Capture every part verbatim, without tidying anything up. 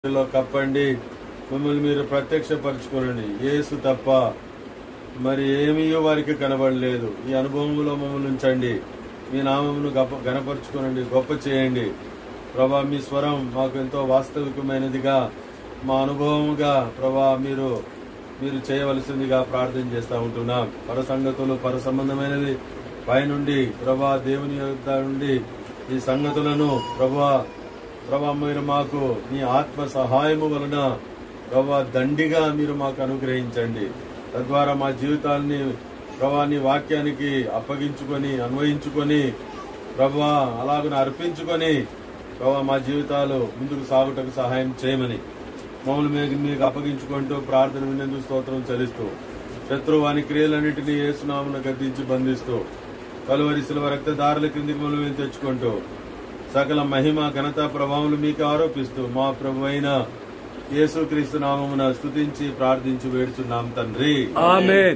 కప్పండి, మిమ్మల్ని మీరు ప్రత్యక్షపరచుకోనండి. యేసు తప్ప మరి ఏమీ వారికి కనబడలేదు. ఈ అనుభవంలో మమ్మల్ని ఉంచండి, మీ నామమును గొప్ప గణపరచుకోనండి, గొప్ప చేయండి ప్రభా. మీ స్వరం మాకు ఎంతో వాస్తవికమైనదిగా, మా అనుభవముగా ప్రభా మీరు మీరు చేయవలసిందిగా ప్రార్థన చేస్తూ ఉంటున్నాం. పర సంగతులు పర సంబంధమైనది పైనుండి ప్రభా, దేవుని యొక్క నుండి ఈ సంగతులను ప్రభా ప్రభా మీరు మాకు మీ ఆత్మ సహాయము వలన ప్రభా దండిగా మీరు మాకు అనుగ్రహించండి. తద్వారా మా జీవితాన్ని ప్రభా నీ వాక్యానికి అప్పగించుకొని అన్వయించుకొని ప్రభా అలాగనే అర్పించుకొని ప్రభా మా జీవితాలు ముందుకు సాగుటకు సహాయం చేయమని మమ్మల్ని మీకు మీకు అప్పగించుకుంటూ ప్రార్థన వినేందుకు స్తోత్రం చెల్లిస్తూ శత్రువాని క్రియలన్నింటినీ యేసునామమున గద్దించి బంధిస్తూ కలువరి శిలువ రక్తదారుల కిందికి మనం తెచ్చుకుంటూ సకల మహిమ ఘనత ప్రభావములు మీకు ఆరోపిస్తూ మా ప్రభు అయిన యేసుక్రీస్తు నామమున స్తుతించి ప్రార్థించి వేడుచున్నాం తండ్రి, ఆమేన్.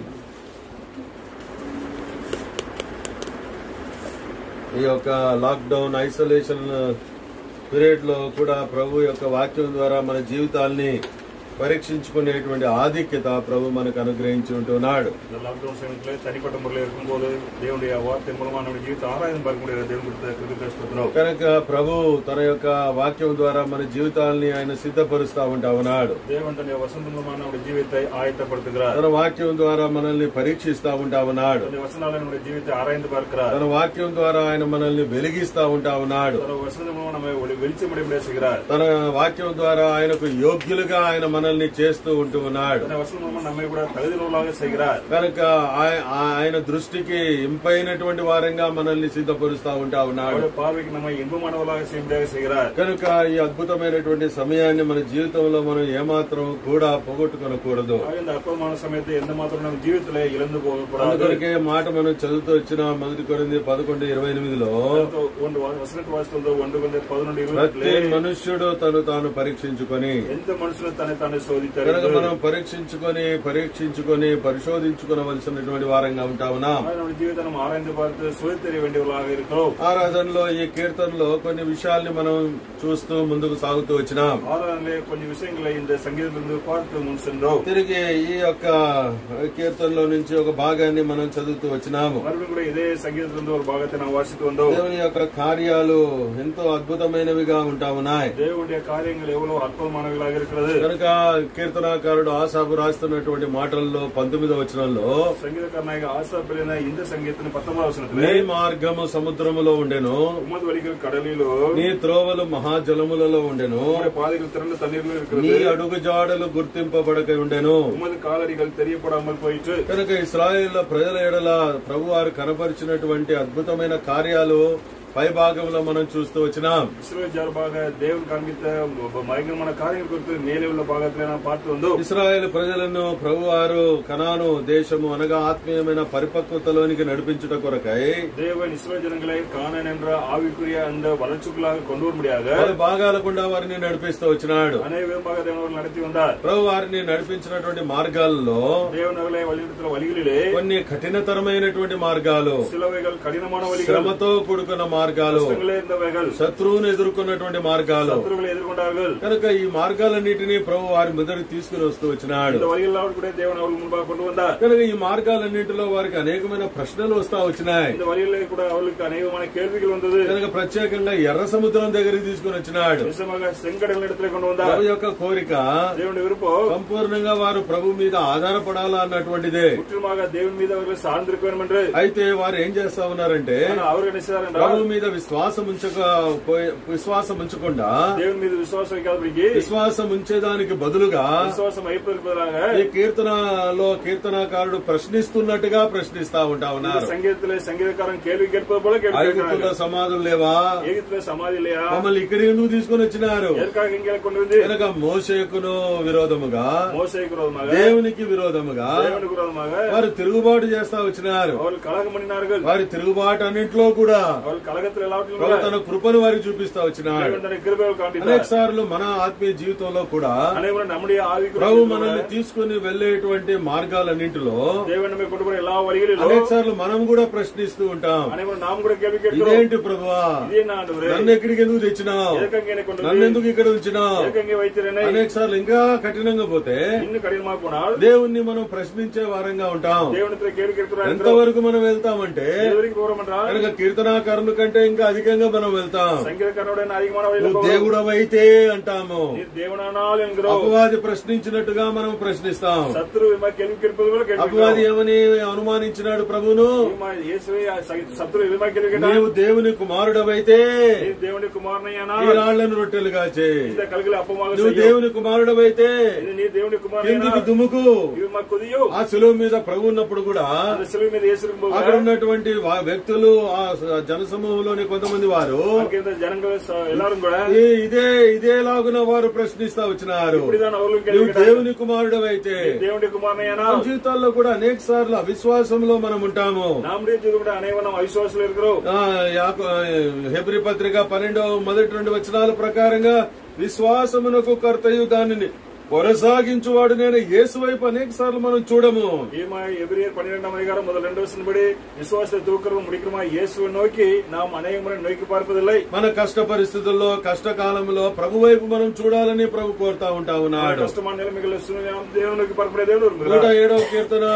ఈ యొక్క లాక్డౌన్ ఐసోలేషన్ పీరియడ్ లో కూడా ప్రభు యొక్క వాక్యం ద్వారా మన జీవితాల్ని பரீட்சிச்சுக்குనేటువంటి ஆதிக்கத்தை பிரபு మనకు అనుగ్రహించి ఉంటున్నాడు. இந்த லாக்டவுன் சமயத்துல தனிப்பட்ட முறையில் இருக்கும்போது தேவனுடைய வார்த்தை மூலமா நம்ம జీవిత ఆరాధన పరమడిన దేవుని కృతజ్ఞతలు కనుక ప్రభు తన యొక్క వాక్యం ద్వారా మన జీవితాల్ని ఆయన సిద్ధపరుస్తా ఉంటా ఉన్నాడు. దేవుని తన వసంత మూలమా మన జీవితాన్ని ఆయత్తపడుతున్నారు. తన వాక్యం ద్వారా మనల్ని పరీక్షిస్తా ఉంటా ఉన్నాడు. తన వచనాలను మన జీవితాన్ని ఆరాధన పరకరా. తన వాక్యం ద్వారా ఆయన మనల్ని వెలిగిస్తా ఉంటా ఉన్నాడు. తన వచనం మూలమా మనం వెలిచబడి చేసిరారు. తన వాక్యం ద్వారా ఆయనకు యోగ్యులుగా ఆయన మనల్ని చేస్తూ ఉంటూ ఉన్నాడు. కనుక ఆయన దృష్టికి ఇంపైనటువంటి వారంగా మనల్ని సిద్ధపరుస్తా ఉంటా ఉన్నాడు. కనుక ఈ అద్భుతమైనటువంటి సమయాన్ని మన జీవితంలో మనం ఏమాత్రం కూడా పోగొట్టుకోకూడదు. అందుకొరకే మాట మనం చదువుతూ వచ్చిన మొదటి కొరింథీ పదకొండు ఇరవై ఎనిమిదిలో ప్రతి మనుష్యుడు తను తాను పరీక్షించుకొని ఎంత మనుషులు తన తాను కనుక మనం పరీక్షించుకొని పరీక్షించుకొని పరిశోధించుకోవలసినటువంటి వారంగా ఉంటా ఉన్నాం. ఆరాధనలో ఈ కీర్తనలో కొన్ని విషయాల్ని మనం చూస్తూ ముందుకు సాగుతూ వచ్చినాం. కొన్ని విషయంలో సంగీతం తిరిగి ఈ యొక్క కీర్తనలో నుంచి ఒక భాగాన్ని మనం చదువుతూ వచ్చినాము. ఇదే సంగీతం దేవుని యొక్క కార్యాలు ఎంతో అద్భుతమైనవిగా ఉంటా ఉన్నాయి. దేవుడి కార్యங்கள் ఎవరో అద్భుతమైనవి కనుక కీర్తనాకారుడు ఆసాపు రాస్తున్నటువంటి మాటల్లో పంతొమ్మిదో వచనంలో సంగీతకారుడు ఆసాపు ఇంత సంగీతం పంతొమ్మిదవ వచనంలో నీ మార్గము సముద్రములో ఉండెను, కడలిలో నీ త్రోవలు మహాజలములలో ఉండెను, పాదలు తిరగ తన్నీరులో నీ అడుగు జాడలు గుర్తింపబడక ఉండెను. కాలడిகள் తెలియపడాமல் పోయిట్టు. కనుక ఇశ్రాయేలు ప్రజల ఎడల ప్రభు వారు కనపరిచినటువంటి అద్భుతమైన కార్యాలు పై భాగంలో మనం చూస్తూ వచ్చినాం. దేవుని కనిపిత భయంకరమైన కార్యం గుర్తు నేల భాగంలో పాడుతుందో ఇశ్రాయేలు ప్రజలను ప్రభువారు కనాను దేశము అనగా ఆత్మీయమైన పరిపక్వతలోనికి నడిపించుట కొరకై தேவன் இஸ்ரவேல் ஜனங்களை கானான் என்ற ஆவிக்குரிய அந்த வளர்ச்சிக்குள்ளாக கொண்டு வர முடியாது పలు భాగాల గుండా వారిని నడిపిస్తూ వచ్చినాడు. అనేక విభాగ దేవుడు నడిపి ఉన్నారు. ప్రభు వారిని నడిపించినటువంటి మార్గాల్లో దేవుని వలిగిన వలిగిలే కొన్ని కఠినతరమైనటువంటి మార్గాలు, సిలువైகள் కఠినమైన వలిగిలు, శ్రమతో కూడుకున్న మార్గాలు, శత్రువును ఎదుర్కొన్నటువంటి మార్గాలు. కనుక ఈ మార్గాలన్నింటినీ ప్రభు వారి మొదటికి తీసుకుని వస్తూ వచ్చినాడు. కనుక ఈ మార్గాలన్నింటిలో వారికి అనేకమైన ప్రశ్నలు వస్తా వచ్చినాయి. కనుక ప్రత్యేకంగా ఎర్ర సముద్రం దగ్గరికి తీసుకుని వచ్చినాడు. ప్రభు యొక్క కోరిక సంపూర్ణంగా వారు ప్రభు మీద ఆధారపడాలా అన్నటువంటిదే. దేవుని మీద అయితే వారు ఏం చేస్తా ఉన్నారంటే ప్రభు మీద విశ్వాసం ఉంచక విశ్వాసం ఉంచకుండా దేవుని మీద విశ్వాసం విశ్వాసం ఉంచేదానికి బదులుగా విశ్వాసం అయిపోయి ఈ కీర్తనలో కీర్తనాకారుడు ప్రశ్నిస్తున్నట్టుగా ప్రశ్నిస్తా ఉంటా ఉన్నారు. సంగీతంలో సంగీతకారం కేள்வி கேட்பது போல ఐగుప్తులో సమాధులు లేవా, ఎగిప్తులో సమాధి లేవా, మమ్మల్ని ఇక్కడికి ఎందుకు తీసుకుని వచ్చినారు? కనుక మోషేకును విరోధముగా దేవునికి విరోధముగా వారు తిరుగుబాటు చేస్తా వచ్చినారు. వారి తిరుగుబాటు అన్నింటిలో కూడా జగత్తులో ఎలా ఉంటుంది ప్రభు తన కృపను వారికి చూపిస్తా వచ్చినాడు. తన కృపను కాంపిస్తాడు. అనేక సార్లు మన ఆత్మీయ జీవితంలో కూడా అనేక నమ్ముడి ఆవికు ప్రభు మనల్ని తీసుకుని వెళ్లేటువంటి మార్గాలన్నింటిలో దేవుని నమ్మి కొట్టుకుని ఎలా వలిగిలో అనేక సార్లు మనం కూడా ప్రశ్నిస్తూ ఉంటాం. అనేక నామ కూడా కేవి కేట్టు ఇదేంటి ప్రభువా, ఇదే నా అంటురే నన్ను ఎక్కడికి ఎందుకు తెచ్చినావు, ఏకంగానే కొండ నన్ను ఎందుకు ఇక్కడ ఉంచినావు. ఏకంగా వైతిరనే అనేక సార్లు ఇంకా కఠినంగా పోతే ఇన్ని కఠినమా కూడా దేవుణ్ణి మనం ప్రశ్నించే వారంగా ఉంటాం. దేవునితో కేవి కేట్టు ఎంతవరకు మనం వెళ్తామంటే దేవునికి పోరమంటా కనుక కీర్తనాకారుల కంటే ఇంకా అధికంగా మనం వెళ్తాం. సంగీతకారుడైన అధికమైన నువ్వు దేవుడవైతే అంటాము. దేవునానాలు ఎన్గరో అపవాది ప్రశ్నించినట్టుగా మనం ప్రశ్నిస్తాం. శత్రు విమ కేవి కేట్టు కూడా కేట్టు అపవాది ఏమని అనుమానించినాడు ప్రభువును, యేసువే శత్రు విమ కేవి కేట్టు నీవు దేవుని కుమారుడవైతే దేవుని కుమారునైనా ఈ రాళ్లను రొట్టెలుగా చేయి. ఇంత కలిగిన అపమాన నువ్వు దేవుని కుమారుడవైతే ఇది నీ దేవుని కుమారునైనా కిందికి దుముకు. ఇవి మా కొదియు ఆ శిలువ మీద ప్రభు ఉన్నప్పుడు కూడా శిలువ మీద యేసుకు పోగా అక్కడ ఉన్నటువంటి వా- వ్యక్తులు ఆ జనసమూహంలోని కొంతమంది వారు అంకేంత జనంగా ఎల్లారు కూడా ఈ- ఇదే ఇదేలాగున వారు ప్రశ్నిస్తా వచ్చినారు, ఇప్పుడిదాన అవులు నువ్వు కేవి దేవుని కుమారుడవైతే. దేవుని కుమారునైనా మన జీవితాల్లో కూడా అనేక సార్లు అవిశ్వాసంలో మనం ఉంటాము. నామడే జీవితం అనేవన అవిశ్వాసులు ఎరుగరు ఆ, యాకో- హెబ్రీ పత్రిక పన్నెండవ మొదటి రెండు వచనాల ప్రకారంగా విశ్వాసమునకు కర్తయు దానిని కొనసాగించువాడు నేను యేసు వైపు అనేక సార్లు మనం చూడము. ఏమా ఎబ్రియర్ పన్నెండవ అధికారం మొదలు రెండవ వచనబడి విశ్వాస తూకరు ముడికరమా యేసు నోకి నామ అనేకమైన నోకి పార్పదిల్లై మన కష్ట పరిస్థితుల్లో కష్టకాలంలో ప్రభు వైపు మనం చూడాలని ప్రభు కోరుతా ఉంటా ఉన్నాడు. కష్టమాన్యాల మిగిలిన దేవునికి పరపడే దేవుడు నూట ఏడవ కీర్తన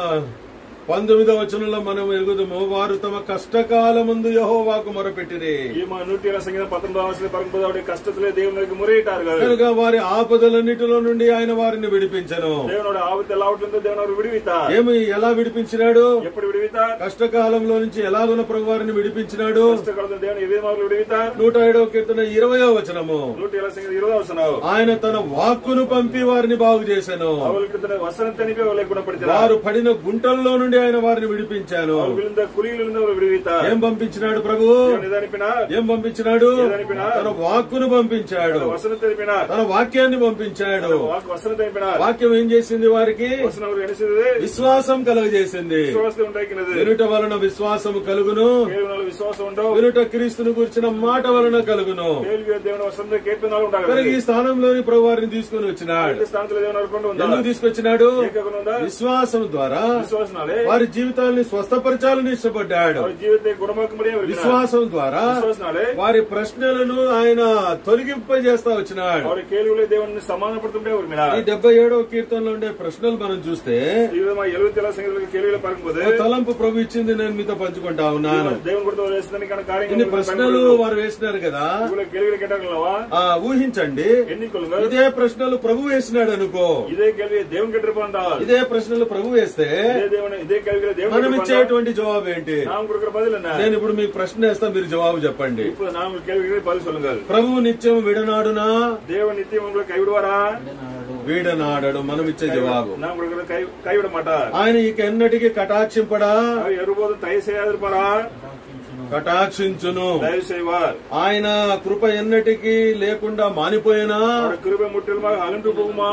పంతొమ్మిదవ వచనంలో మనం ఎరుగుదము, వారు తమ కష్టకాలమందు యెహోవాకు మొరపెట్టిరి. ఏమా నూటి ఇరవై సంగీతం పంతొమ్మిదవ వచనం పరపదావుడి కష్టతులే దేవునికి మురేటారు కదా కనుక వారి ఆపదలన్నిటిలో నుండి ఆయన వారిని విడిపించను. దేవుడు ఆవిత ఎలా ఉంటుందో దేవుడు విడివితా ఏమి ఎలా విడిపించినాడు? ఎప్పుడు విడివితా కష్టకాలంలో నుంచి ఎలాగున ప్రభు వారిని విడిపించినాడు? కష్టకాలంలో దేవుని ఏ విధంగా విడివితా నూట ఏడవ కీర్తన ఇరవయో వచనము, నూటి ఇరవై సంగీతం ఇరవై వచనం ఆయన తన వాక్కును పంపి వారిని బాగు చేశాను. ಅವಳಿಗೆ ವಸನ ತನಿಪೆ ಅವಳಿಗೆ ಗುಣಪಡಿಸಿದ వారు పడిన గుంటల్లో నుండి ఆయన వారిని విడిపించాను. ಅವಳಿಂದ ಕುರಿಗಳಿಂದ ಅವರು ವಿಡಿವಿತ ఏం పంపించినాడు ప్రభు? నిదానిపిన ఏం పంపించినాడు? నిదానిపిన తన వాక్కును పంపించాడు, వసన తనిపిన తన వాక్యాన్ని పంపించాడు. వసన తనిపిన వాక్యం ఏం చేసింది? వారికి వసన ಅವರು ಎಣಿಸಿದೆ విశ్వాసం కలుగజేసింది. ವಿಶ್ವಾಸ ಉಂಟಾಕಿನದು వినుట వలన విశ్వాసము కలుగును, ಕೇಳುವನಲ್ಲಿ ವಿಶ್ವಾಸ ಉಂಟು వినుట క్రీస్తును గురించిన మాట వలన కలుగును. ಕೇಳುವ ದೇವನ ವಸನ ಕೇಳ್ಪನಾలు కనుక ಉಂಟಾಗದು ఈ స్థానంలోని ప్రభు వారిని తీసుకుని వచ్చినాడు. ಈ ಸ್ಥಾನದಲ್ಲಿ ದೇವನ ಕರ್ಕೊಂಡು ಬಂದ ఎందుకు తీసుకొచ్చినాడు? ಏಕಗುಣದ విశ్వాసం ద్వారా ವಿಶ್ವಾಸನಾಲೆ వారి జీవితాన్ని స్వస్థపరచాలని ఇష్టపడ్డాడు. ಅವರ ಜೀವಿತ ಗುಣಮಾಕಮಡಿ ಅವರು విశ్వాసం ద్వారా ವಿಶ್ವಾಸನಾಲೆ వారి ప్రశ్నలను ఆయన తొలగింపజేస్తా వచ్చినాడు. ಅವರ ಕೇಳುವಲೆ ದೇವನನ್ನು ಸಮಾನಪಡುతుండే ಅವರು ಮಿನ ఈ డెబ్బై ఏడవ కీర్తనలో ఉండే ప్రశ్నలు మనం చూస్తే ಈ ವಿಧಮ ಎಳುವತ್ತೆಲ್ಲ ಸಂಗೀತಗಳಿಗೆ ಕೇಳುವಲೆ ಪಾರ್ಕಬಹುದು ఓ తలంపు ప్రభు ఇచ్చింది, నేను మీతో పంచుకుంటా ఉన్నాను. దేవుని కొడుతూ వేస్తుందని కనుక ఇన్ని కార్యం ప్రశ్నలు వారు వేసినారు కదా, కేಳುవಲೆ కేటాగలవా ఆ ఊహించండి. ఎన్నికలు ఇదే ప్రశ్నలు ప్రభు వేసినాడు అనుకో, ఇదే కేள்வி దేవుని కట్టిరపంట ఇదే ప్రశ్నలు ప్రభు వేస్తే ఇదే దేవుని ఇదే కేள்విగా దేవుని మనం ఇచ్చేటువంటి జవాబు ఏంటి? நாம் கொடுக்கிற பதில் என்ன నేను ఇప్పుడు మీకు ప్రశ్న వేస్తా, మీరు జవాబు చెప్పండి. இப்போ நாம் கேள்விக்கு பதில் சொல்லுங்கள் ప్రభువు నిత్యం విడనాడునా தேவன் நித்தியம் உங்களை கைவிடுவாரா వీడనాడడు? మనం ఇచ్చే జవాబు, நாம் கொடுக்கிற கை கைவிட மாட்டார் ఆయన ఇక ఎన్నటికీ కటాక్షింపడా? அவர் ஒருபோதும் தயவு செய்யாதிருப்பாரா కటాక్షించును. தயவு செய்வார் ఆయన కృప ఎన్నటికీ లేకుండా మానిపోయినా அவருடைய கிருபை முற்றிலுமாக அகன்று போகுமா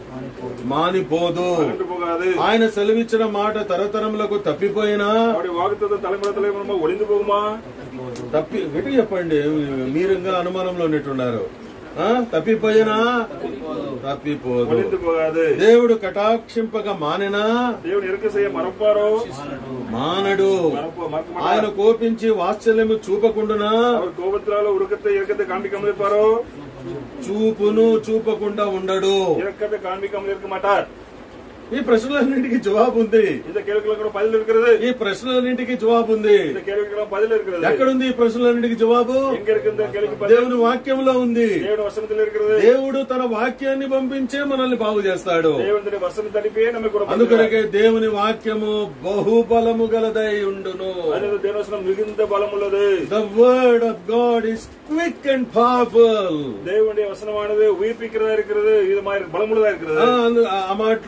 మానిపోదు. அகன்று போகாது ఆయన సెలవిచ్చిన మాట తరతరములకు తప్పిపోయినా அவருடைய வாக்குத்தத்தம் தலைமுறை தலைமுறை ஒளிந்து போகுமா తప్పి గట్టి చెప్పండి, మీరు ఇంకా అనుమానంలో ఉన్నట్టున్నారు. ఆ? తప్పిపోయినా తప్పిపోదు. ஒளிந்து போகாது దేవుడు కటాక్షింపగా మానెనా தேவன் இருக்க செய்ய மறப்பாரோ మానడు. மறப்ப- மறக்க மாட்டார். ఆయన కోపించి వాత్సల్యము చూపకుండునా அவர் கோபத்தினால உருக்கத்தை இறக்கத்தை காண்பிக்காமல் இருப்பாரோ చూపును చూపకుండా ఉండడు. இறக்கத்தை காண்பிக்காமல் இருக்க மாட்டார். ఈ ప్రశ్నలన్నింటికి జవాబు ఉంది. இந்த கேள்விகளுக்கு கூட பதில் இருக்கிறது ఈ ప్రశ్నలన్నింటికి జవాబు ఉంది. இந்த கேள்விக்கு பதில் இருக்கிறது ఎక్కడుంది ఈ ప్రశ్నలన్నింటికి జవాబు? எங்க இருக்கு இந்த கேள்விக்கு பதில் దేవుని వాక్యంలో ఉంది. தேவன் வசனத்தில் இருக்கிறது దేవుడు తన వాక్యాన్ని పంపించే మనల్ని బాగు చేస్తాడు. தேவனுடைய వసన తడిపే நமக்கு கூட అందుకొరకే దేవుని వాక్యము బహుబలము గలదై ఉండును. அதில் தேவ வசனம் மிகுந்த பலம் உள்ளது. The word of God is quick and powerful. தேவனுடைய வசனமானது உயிர்ப்பிக்கிறதா இருக்கிறது, இது மாதிரி பலமுள்ளதா இருக்கிறது. ఆ, అందు- ఆ మాటలు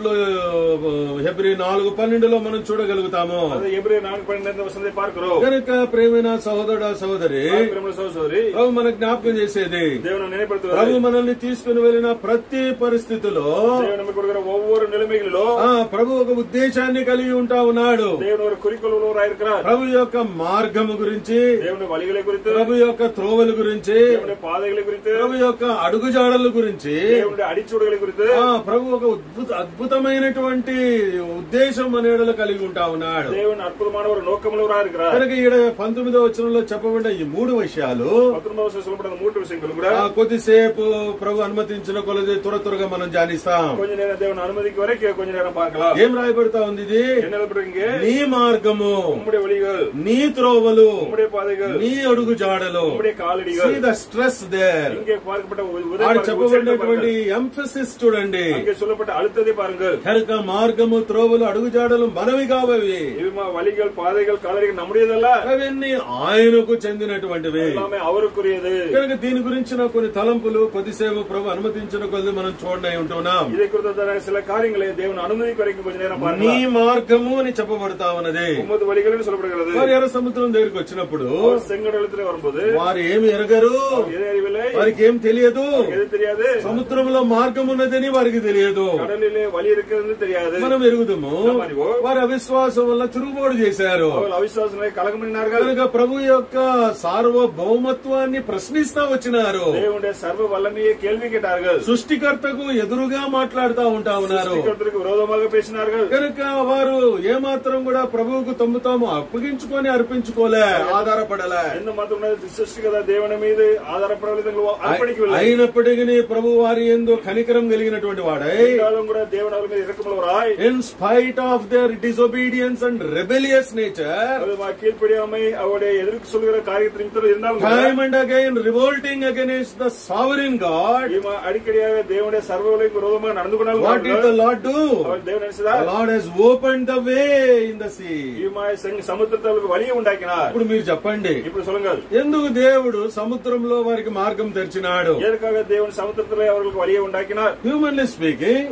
హెబ్రీ నాలుగు పన్నెండులో మనం చూడగలుగుతాము. అది హెబ్రీ నాలుగు పన్నెండు వస్తుంది పార్కరు. కనుక ప్రేమైన సహోదరుడా సహోదరి, సహోదరి, ప్రభు మనకు జ్ఞాపకం చేసేది, దేవుని నిలబెడుతున్నారు. ప్రభు మనల్ని తీసుకుని వెళ్ళిన ప్రతి పరిస్థితిలో ఒవ్వొరు నిలమిగిలో ప్రభు ఒక ఉద్దేశాన్ని కలిగి ఉంటా ఉన్నాడు. దేవుని కురికులలో రాయిరుక్கிறார். ప్రభు యొక్క మార్గము గురించి, దేవుని వలిగల గురించి, ప్రభు యొక్క త్రోవల గురించి, దేవుని పాదగల గురించి, ప్రభు యొక్క అడుగుజాడల గురించి, దేవుని అడిచుడుగల గురించి, ప్రభు ఒక అద్భుత అద్భుతమైనటువంటి ఉద్దేశం అనేడలు కలిగి ఉంటా ఉన్నాడు. దేవుని అద్భుతమైన నోకములు రాయిరుక్கிறார். కనుక ఈడ పంతొమ్మిదో వచనంలో చెప్పబడిన ఈ మూడు విషయాలు మూడు విషయాలు కూడా కొద్దిసేపు ప్రభు అనుమతించిన కొలది త్వర త్వరగా మనం ధ్యానిస్తాం. కొంచెం నేరం దేవుని అనుమతికి వరకు కొంచెం నేరం పార్కలా. ఏం రాయబడతా ఉంది ఇది? నీ మార్గము, నీ త్రోవలు, నీ అడుగు జాడలు. స్ట్రెస్ దేర్ చెప్పబడినటువంటి ఎంఫసిస్ చూడండి. కనుక మార్గము, త్రోవలు, అడుగు జాడలు మనవి కావవి. వలిగల్ పాదగల్ కాలరికి నమ్ముడేదల్లా అవన్నీ ఆయనకు చెందినటువంటివి. కనుక దీని గురించిన కొన్ని తలంపులు కొద్దిసేపు ప్రభు అనుమతించిన కొద్ది మనం చూడనై ఉంటున్నాం. దేవుని అనుమతి కొరకు కొంచెం నేరం నీ మార్గము అని చెప్పబడతా ఉన్నది. వారు ఎర్ర సముద్రం దగ్గరికి వచ్చినప్పుడు వారు ఏమి ఎరగరు, వారికి ఏం తెలియదు. సముద్రంలో మార్గం ఉన్నదని వారికి తెలియదు. మనం ఎరుగుదాము. వారి అవిశ్వాసం వల్ల తిరుగుబాటు చేశారు. కనుక ప్రభు యొక్క సార్వభౌమత్వాన్ని ప్రశ్నిస్తా వచ్చినారు. సృష్టికర్తకు ఎదురుగా మాట్లాడుతూ ఉంటా ఉన్నారు. కనుక వారు ఏమాత్రం కూడా ప్రభువుకు తమ్ము తాము అప్పగించుకొని అర్పించుకోలే, ఆధారపడలే. సృష్టి కదా దేవుని మీద ఆధారపడలేదు. అయినప్పటికీ ప్రభు వారి యందు కనికరం కలిగినటువంటి వాడై కూడా దేవుని మీద ఇరకములు రాయ్. In spite of their disobedience and rebellious nature, కీழ்పడియామై அவருடைய எதிர்க்கு சொல்கிற காரியத்தில் இருந்தாலும் time and again revolting against the sovereign God, அடிக்கடியாக தேவனுடைய சர்வவல்லமைக்கு விரோதமாக நடந்து கொண்டாலும் what did the Lord do? தேவன் என்ன செய்தார்? The Lord has opened the way in the sea. సముద్రతలకు వలియ ఉండాకినార్. ఇప్పుడు మీరు చెప్పండి, ఇప్పుడు சொல்லுங்க, ఎందుకు దేవుడు సముద్రంలో వారికి మార్గం తెరిచినాడు? ఎదకాగా దేవుడు సముద్రతలో అవർക്ക് వలియ ఉండాకినార్. హ్యూమన్లీ స్పీకింగ్,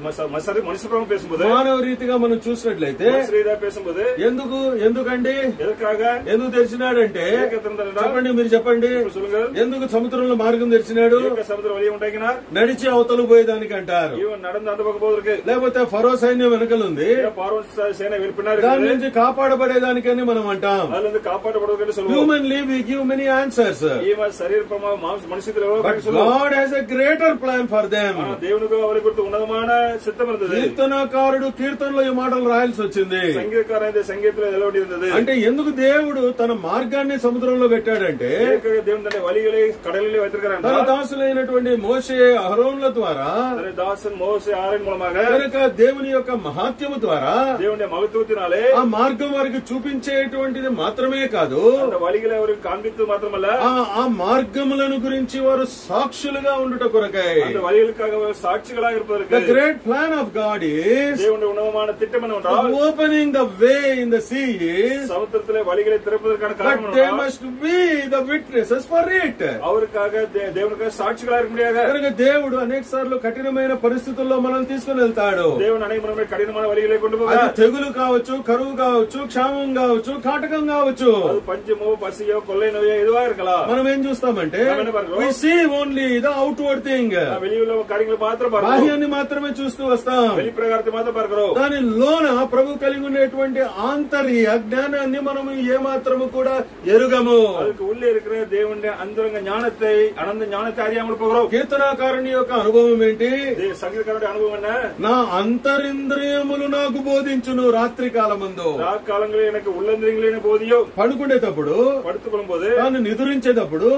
మనుషుల పేసుம்போது, మానవ రీతిగా మనం చూసినట్లయితే పేసుம்போது ఎందుకు ఎందుకండి ఎదకాగా ఎందుకు తెరిచినాడంటే చెప్పండి, మీరు చెప్పండి. ఎందుకు సముద్రంలో మార్గం తెరిచినాడు? సముద్రం వలియ ఉండాకినార్. నడిచి అవతలు పోయేదానికి అంటారు, நடந்து அந்த பக்கம் போவதற்கு. లేకపోతే ఫరో సైన్యం వెనకలుంది, ఫరో సేన వెనుకన్నారు, దాని నుంచి కాపాడబడేదానికని మనం అంటాం. అందులో కాపాడబడేదని சொல்லுவோம். Humanly we give many answers, ఈవ శరీరపమ మనుషులలో but God has a greater plan for them. దేవునికి వారి గురించి ఉన్నతమైన సిద్ధం ఉన్నది. కీర్తనకారుడు కీర్తనలో ఈ మాటలు రాయాల్సి వచ్చింది. సంగీతకారుడు సంగీతంలో నిలబడి ఉన్నది. అంటే ఎందుకు దేవుడు తన మార్గాన్ని సముద్రంలో పెట్టాడంటే దేవుడు తన వలిగలే కడలిలో వెతకరంట. తన దాసులైనటువంటి మోషే అహరోన్ల ద్వారా, తన దాసన్ మోషే ఆరోన్ మూలముగా, కనుక దేవుని యొక్క మహాత్యము ద్వారా దేవుని మహత్వతినాలే ఆ మార్గం వారికి చూపించేటువంటిది మాత్రమే కాదు, వలిగలే వారికి కాంపిత్తు మాత్రమల్ల ఆ మార్గములను గురించి వారు సాక్షులుగా ఉండుట కొరకై, அந்த వలిగలకాக సాక్షిగளாக இருப்பதற்கு the great plan of God is దేవుని ఉన్నతమైన திட்டம் என்னவென்றால் opening the way in the sea is, సముద్రத்திலே వలిగలే திறப்பதற்கான காரணம் but they must be the witnesses for it. அவருக்காக దేవునికాக సాక్షిగளாக இருக்க முடியாது. కనుక దేవుడు అనేక సార్లు కఠినమైన పరిస్థితుల్లో మనం తీసుకుని వెళ్తాడు. దేవుడు అనేక మనమే కఠినమైన వలిగలే కొండు పోగా, అది తెగులు కావచ్చు, కరువు కావచ్చు, క్షామం కావచ్చు, కాటకం కావచ్చు, అది పంచమో పసియో కొల్లైనయో ఏదో ఇరకలా. మనం ఏం చూస్తామంటే we see only the outward thing, వెలిలో కార్యములు మాత్రం పారకరు, బాహ్యాన్ని మాత్రమే చూస్తూ వస్తాం, వెలి ప్రకారత మాత్రం పారకరు. దాని లోన ప్రభు కలిగి ఉండేటువంటి ఆంతర్య జ్ఞానాన్ని మనం ఏ మాత్రము కూడా ఎరుగము. அதுக்கு உள்ளே இருக்கிற தேவனுடைய அந்தரங்க ஞானத்தை அனந்த ஞானத்தை அறியாமல் போகிறோம். కీర్తనాకారుని యొక్క అనుభవం ఏంటి? సంగీతకారుడి అనుభవం என்ன? నా అంతరింద్రియములు నాకు బోధించును రాత్రి కాలమందు. రాత్కాలంలో எனக்கு உள்ளந்திரியங்களே போதியோ. పడుకునేటప్పుడు, పడుకోబోదు, తాను నిద్రించేటప్పుడు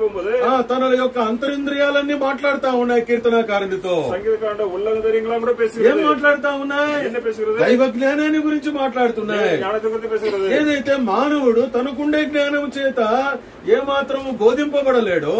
తన యొక్క అంతరింద్రియాలన్నీ మాట్లాడుతా ఉన్నాయి కీర్తనాకారునితో. సంగీతకారుడు உள்ளந்திரியங்களா కూడా பேசுகிறது. ఏం మాట్లాడుతా ఉన్నాయి? என்ன பேசுகிறது? దైవ జ్ఞానాన్ని గురించి మాట్లాడుతున్నాయి. ఏదైతే మానవుడు తనకుండే జ్ఞానం చేత ఏ మాత్రము బోధింపబడలేడు,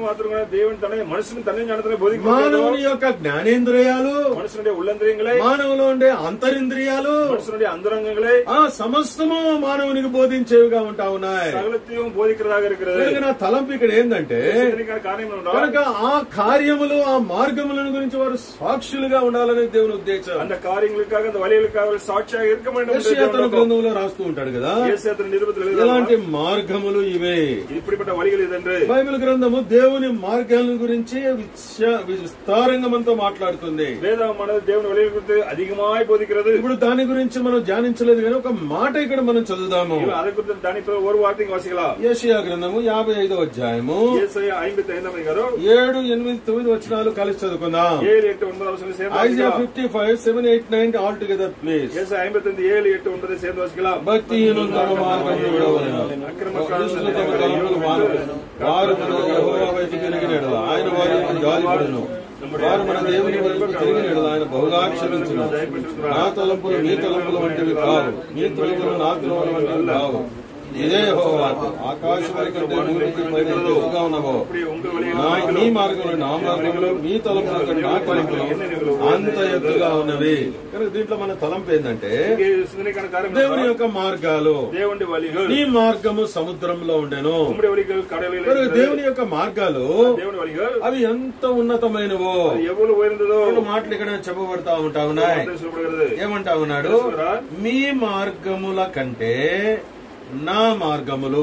మానవుని యొక్క జ్ఞానేంద్రియాలు, మానవులో ఉండే అంతరింద్రియాలు, ఆ సమస్తము మానవునికి బోధించేవిగా ఉంటా ఉన్నాయి. నా తలంపు ఇక్కడ ఏంటంటే కనుక ఆ కార్యములు, ఆ మార్గములను గురించి వారు సాక్షులుగా ఉండాలని దేవుని ఉద్దేశం. அந்த காரியங்களுக்காக அந்த வழிகளுக்காக సాక్షిగా இருக்கమని యెషయా తన గ్రంథంలో రాస్తూ ఉంటాడు కదా, ఇలాంటి మార్గములు ఇవే, ఇప్పుడిపట్ట వలిగలు ఇదంటే. బైబిల్ గ్రంథము దేవుని మార్గాల గురించి విస్తారంగా మనతో మాట్లాడుతుంది. వేదం మన దేవుని వలిగల గురించి అధికమాయి బోధిక్கிறது. ఇప్పుడు దాని గురించి మనం ధ్యానించలేదు కానీ ఒక మాట ఇక్కడ మనం చదువుదాము. అదే గురించి దానితో ఒక వార్త వాసికలా. యెషయా గ్రంథము యాభై ఐదో అధ్యాయము యెషయా ఐம்பத்தி ஐந்து గారు ఏడు ఎనిమిది తొమ్మిది వచనాలు కలిసి చదువుకుందాం. ఏడు ఎనిమిది తొమ్మిది వచనాలు same Isaiah fifty five seven eight nine all together please. యెషయా ఐம்பத்தி ஐந்து ఏడు ఎనిమిది తొమ్మిది సేమ్ వాసికలా. భక్తిహీనులు తమ మార్గమును విడవలెను, దుష్టులు తమ తలంపులు మానవలెను, వారు మన యెహోవా వైపు తిరిగిన యెడల ఆయన వారి యందు జాలిపడును, వారు మన దేవుని వైపు తిరిగిన యెడల ఆయన బహుగా క్షమించును. నా తలంపులు మీ తలంపులు వంటివి కావు, మీ త్రోవలు నా త్రోవలు వంటివి కావు. ఇదే యెహోవా ఆకాశం కంటే భూమికి పైన ఎక్కువగా ఉన్నవో, మీ మార్గంలో నా మార్గంలో మీ తలంపుల కంటే నా తలంపులు అంత ఎత్తుగా ఉన్నవి. కనుక దీంట్లో మన తలంపు ఏంటంటే దేవుని యొక్క మార్గాలు, నీ మార్గము సముద్రంలో ఉండెను. దేవుని యొక్క మార్గాలు అవి ఎంత ఉన్నతమైనవో మాటలు ఇక్కడ చెప్పబడతా ఉంటా ఉన్నాయి. ఏమంటా ఉన్నాడు, మీ మార్గముల కంటే నా మార్గములు,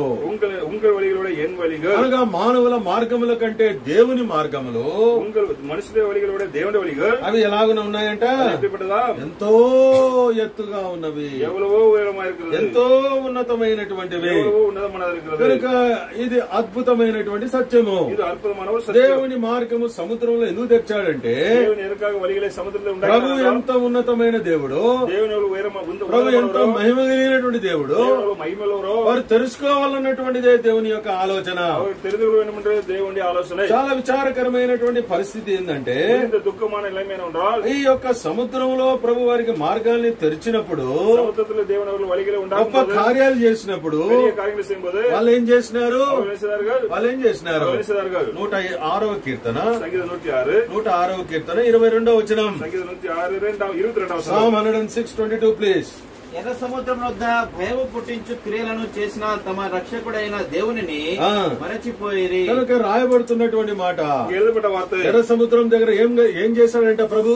అనగా మానవుల మార్గముల కంటే దేవుని మార్గములు, మనుషుల వలిగల దేవుని వలిగలు అవి ఎలాగున ఉన్నాయంట, ఎంతో ఎత్తుగా ఉన్నవి, ఎంతో ఉన్నతమైనటువంటివి. కనుక ఇది అద్భుతమైనటువంటి సత్యము. దేవుని మార్గము సముద్రంలో ఎందుకు తెచ్చాడంటే, ప్రభు ఎంత ఉన్నతమైన దేవుడు, ప్రభు ఎంత మహిమ కలిగినటువంటి దేవుడు, వారు తెలుసుకోవాలన్నటువంటిదే దేవుని యొక్క ఆలోచన. దేవుని ఆలోచన చాలా విచారకరమైనటువంటి పరిస్థితి ఏంటంటే, ఈ యొక్క సముద్రంలో ప్రభు వారికి మార్గాల్ని తెరిచినప్పుడు, గొప్ప కార్యాలు చేసినప్పుడు వాళ్ళు ఏం చేసినారు వాళ్ళు ఏం చేసినారు నూట ఆరవ కీర్తన నూట ఆరవ కీర్తన ఇరవై రెండవ వచనం. Psalm hundred and six twenty two please. ఎర్ర సముద్రం వద్ద భయము పుట్టించు క్రియలను చేసిన తమ రక్షకుడైన దేవునిని మరచిపోయిరి. కనుక రాయబడుతున్నటువంటి మాట, ఎర్ర సముద్రం దగ్గర ఏం ఏం చేశాడంట ప్రభు,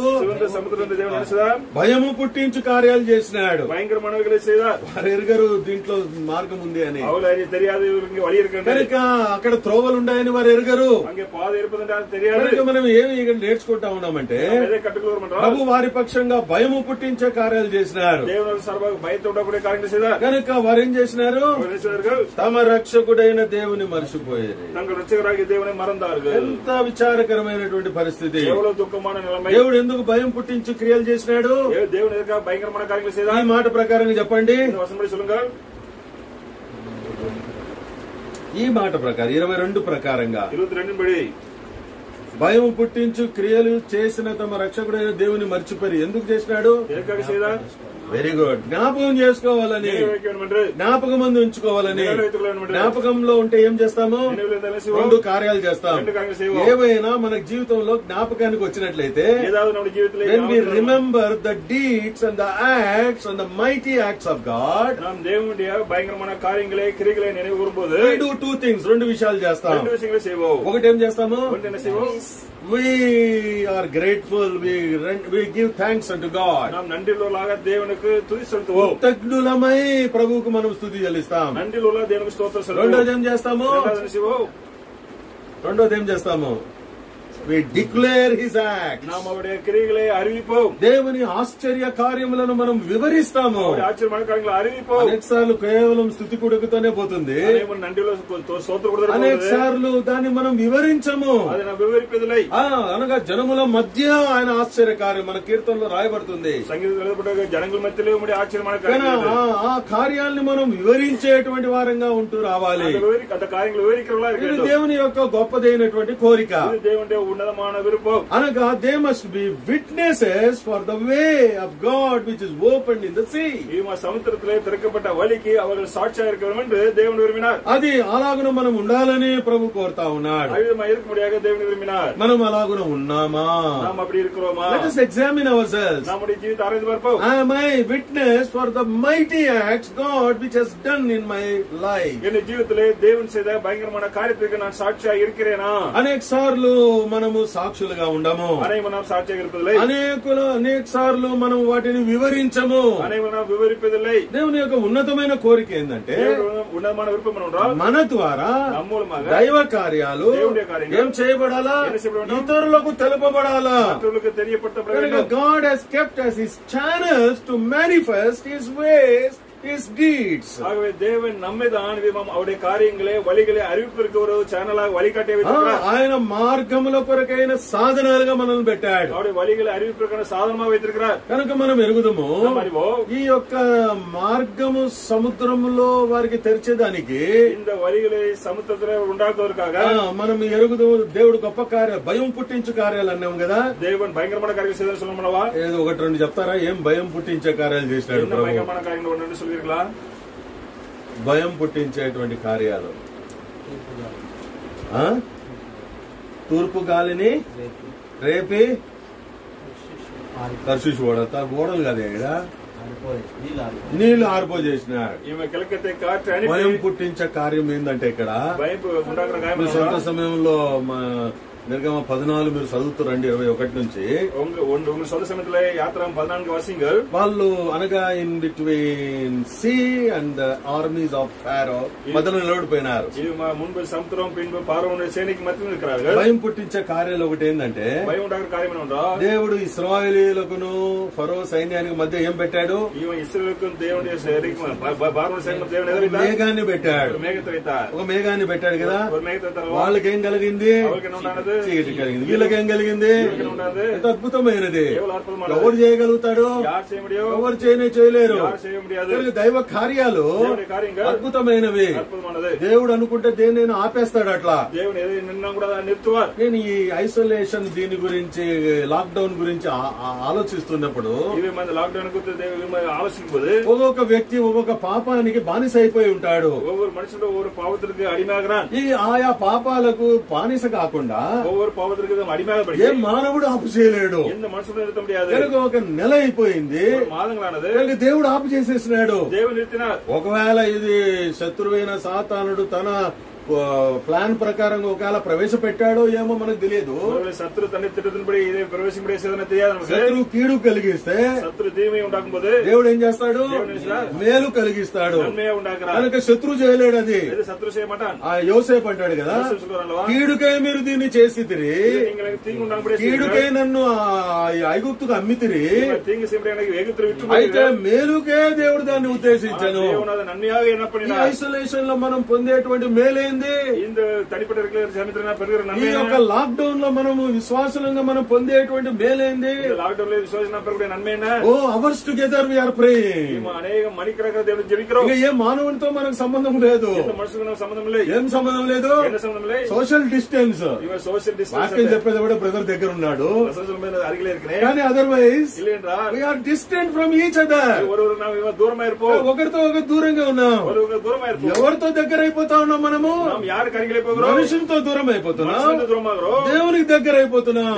భయము పుట్టించు కార్యాలు చేసినాడు. వారు ఎరుగరు దీంట్లో మార్గం ఉంది అని, కనుక అక్కడ త్రోవలు ఉన్నాయని వారు ఎరుగరు. కనుక మనం ఏమి ఇక్కడ నేర్చుకుంటా ఉన్నామంటే, ప్రభు వారి పక్షంగా భయము పుట్టించే కార్యాలు చేసినారు. కనుక వారు ఏం చేసినారు, తమ రక్షకుడైన దేవుని మర్చిపోయారు. ఎంత విచారకరమైనటువంటి పరిస్థితి. దేవుడు ఎందుకు భయం పుట్టించి క్రియలు చేసినాడు? ఈ మాట ప్రకారంగా చెప్పండి. ఈ మాట ప్రకారం ఇరవై రెండు ప్రకారంగా భయం పుట్టించు క్రియలు చేసిన తమ రక్షకుడైన దేవుని మర్చిపోయి ఎందుకు చేసినాడు? Very good. జ్ఞాపకం చేసుకోవాలని, జ్ఞాపకం మంది ఉంచుకోవాలని. జ్ఞాపకంలో ఉంటే ఏం చేస్తాము? రెండు కార్యాలు చేస్తాం. ఏవైనా మన జీవితంలో జ్ఞాపకానికి వచ్చినట్లయితే, when we remember the deeds and the acts and the mighty acts of God, we do two things. రెండు విషయాలు చేస్తాం. ఒకటి ఏం చేస్తాము? We are grateful. We we give thanks unto God. కృతజ్ఞులమై ప్రభువుకు మనం స్తుతి చెల్లిస్తాం. రెండోది ఏం చేస్తాము? రెండోది ఏం చేస్తాము? We declare his acts. దేవుని ఆశ్చర్య కార్యములను మనం వివరిస్తాము. అనేక సార్లు కేవలం స్తుతి కొడుకుతోనే పోతుంది, అనేక సార్లు దాన్ని మనం వివరించము. అనగా జనముల మధ్య ఆయన ఆశ్చర్య కార్యం మన కీర్తనలో రాయబడుతుంది. ఆ కార్యాలను మనం వివరించేటువంటి వారంగా ఉంటూ రావాలి. ఇది దేవుని యొక్క గొప్పదైనటువంటి కోరిక. అనగా they must be witnesses for the way of God which is opened in the sea. అది అలాగున మనం ఉండాలని ప్రభు కోరుతా ఉన్నాడు. మనం అలాగున ఉన్నామా? Let us examine ourselves. Am I witness for the mighty acts God which has done in my life? అనేక సార్లు మనం మనము సాక్షులుగా ఉండము, అనేక మనం సాక్ష్యగిరిపదిలై అనేకులు అనేక సార్లు మనం వాటిని వివరించము, అనేక మనం వివరిపదిలై. దేవుని యొక్క ఉన్నతమైన కోరిక ఏంటంటే ఉన్నతమైన విరుపు మనం రా మన ద్వారా నమ్ములమాగా దైవ కార్యాలు దేవుని కార్యాలు ఏం చేయబడాలా, ఇతరులకు తెలుపబడాలా. ఇతరులకు తెలియపడత God has kept us his channels to manifest his ways, his deeds. ஆகவே தேவன் நம்மைதான் அவருடைய காரியங்களே வழிகளை அறிவிப்பிற்கு ஒரு சேனலாக வழிகாட்டிய வைத்திருக்கிறார். ఆయన మార్గముల కొరకైన సాధనాలుగా మనల్ని పెట్టాడు, அவருடைய వழிகளை அறிவிப்பிற்கான సాధనமாக வைத்திருக்கிறார். కనుక మనం ఎరుగుదము ఈ యొక్క మార్గము సముద్రములో వారికి తెరిచేదానికి, இந்த వழிகளை సముద్రத்திலே ఉండాకువதற்காக మనం ఎరుగుదము. దేవుడు గొప్ప కార్యాలు, భయం పుట్టించే కార్యాలు అన్నాం కదా. దేవుని భయంకరమైన కార్యాలు చేశారు சொல்லணும்வா? ఏదో ఒకటి రెండు చెప్తారా? ఏం భయం పుట్టించే కార్యాలు చేసినాడు ప్రభు? భయంకరమైన కార్యాలు ఉండండి சொல்லிருக்கீங்களா? భయం పుట్టించేటువంటి కార్యాలు, తూర్పు గాలిని రేపి తర్షీషు ఓడతా ఓడలు కదా, ఇక్కడ నీళ్లు ఆర్పో చేసినాడు. భయం పుట్టించే కార్యం ఏంటంటే ఇక్కడ సొంత సమయంలో నిర్గమ పద్నాలుగు మీరు చదువుతారండి, ఇరవై ఒకటి నుంచి. సొంత సమయంలో యాత్ర పద్నాలుగు వర్షంగా వాళ్ళు అనగా in between sea and armies of Pharaoh మధ్యలో నిలబడిపోయినారు. ముందు సముద్రం పిన్పు పారో సేనకి మధ్య నిలబడారు. భయం పుట్టించే కార్యాలు ఒకటి ఏంటంటే, భయం ఉండే కార్యం దేవుడు ఇశ్రాయేలీయులకును ఫరో సైన్యానికి మధ్య ఏం పెట్టాడు? ఇశ్రాయేలుకు దేవుడి మేఘాన్ని పెట్టాడు, ఒక మేఘాన్ని పెట్టాడు కదా. వాళ్ళకేం కలిగింది? చీకటి కలిగింది. వీళ్ళకేం కలిగింది? ఎంత అద్భుతమైనది. ఎవరు చేయగలుగుతాడు? ఎవరు చేయనే చేయలేరు. దైవ కార్యాలు అద్భుతమైనవి. దేవుడు అనుకుంటే దేని ఆపేస్తాడు అట్లా. నేను ఈ ఐసోలేషన్ దీని గురించి, లాక్ డౌన్ గురించి ఆలోచిస్తున్నప్పుడు ఒక్కొక్క వ్యక్తి ఒక్కొక్క పాపానికి బానిస అయిపోయి ఉంటాడు. ఈ ఆయా పాపాలకు బానిస కాకుండా ఏ మానవుడు ఆపు చేయలేడు. ఒక నెల అయిపోయింది, దేవుడు ఆపు చేసేసినాడు. ఒకవేళ ఇది శత్రువైన సాతానుడు తన ప్లాన్ ప్రకారం ఒకవేళ ప్రవేశపెట్టాడో ఏమో మనకు తెలియదు. శత్రు తన తిరుగుతున్నప్పుడు ఇదే ప్రవేశింపడేసేదని శత్రువు కీడు కలిగిస్తే శత్రు దీమే ఉండకపోతే దేవుడు ఏం చేస్తాడు? మేలు కలిగిస్తాడు. కనుక శత్రు చేయలేడు. అది శత్రు చేయమాట ఆ యోసేపు అంటాడు కదా, కీడుకై మీరు దీన్ని చేసి తిరి, కీడుకై నన్ను ఐగుప్తుకు అమ్మితిరి, అయితే మేలుకే దేవుడు దాన్ని ఉద్దేశించాను. ఐసోలేషన్ లో మనం పొందేటువంటి మేలేంది? ఈ యొక్క లాక్ డౌన్ లో మనము విశ్వాసంగా మనం పొందేటువంటి మేలేంది? Oh hours together we are praying. ఏ మానవునితో మనకు సంబంధం లేదు. ఏం సంబంధం లేదు? Social distance. వాక్యం చెప్పేది కూడా బ్రదర్ దగ్గర ఉన్నాడు, కానీ otherwise we are distant from each other. ఒకరితో ఒక దూరంగా ఉన్నాం. ఎవరితో దగ్గర అయిపోతా ఉన్నాం మనము? మనుషులతో దూరం అయిపోతున్నాం, దేవునికి దగ్గర అయిపోతున్నాం.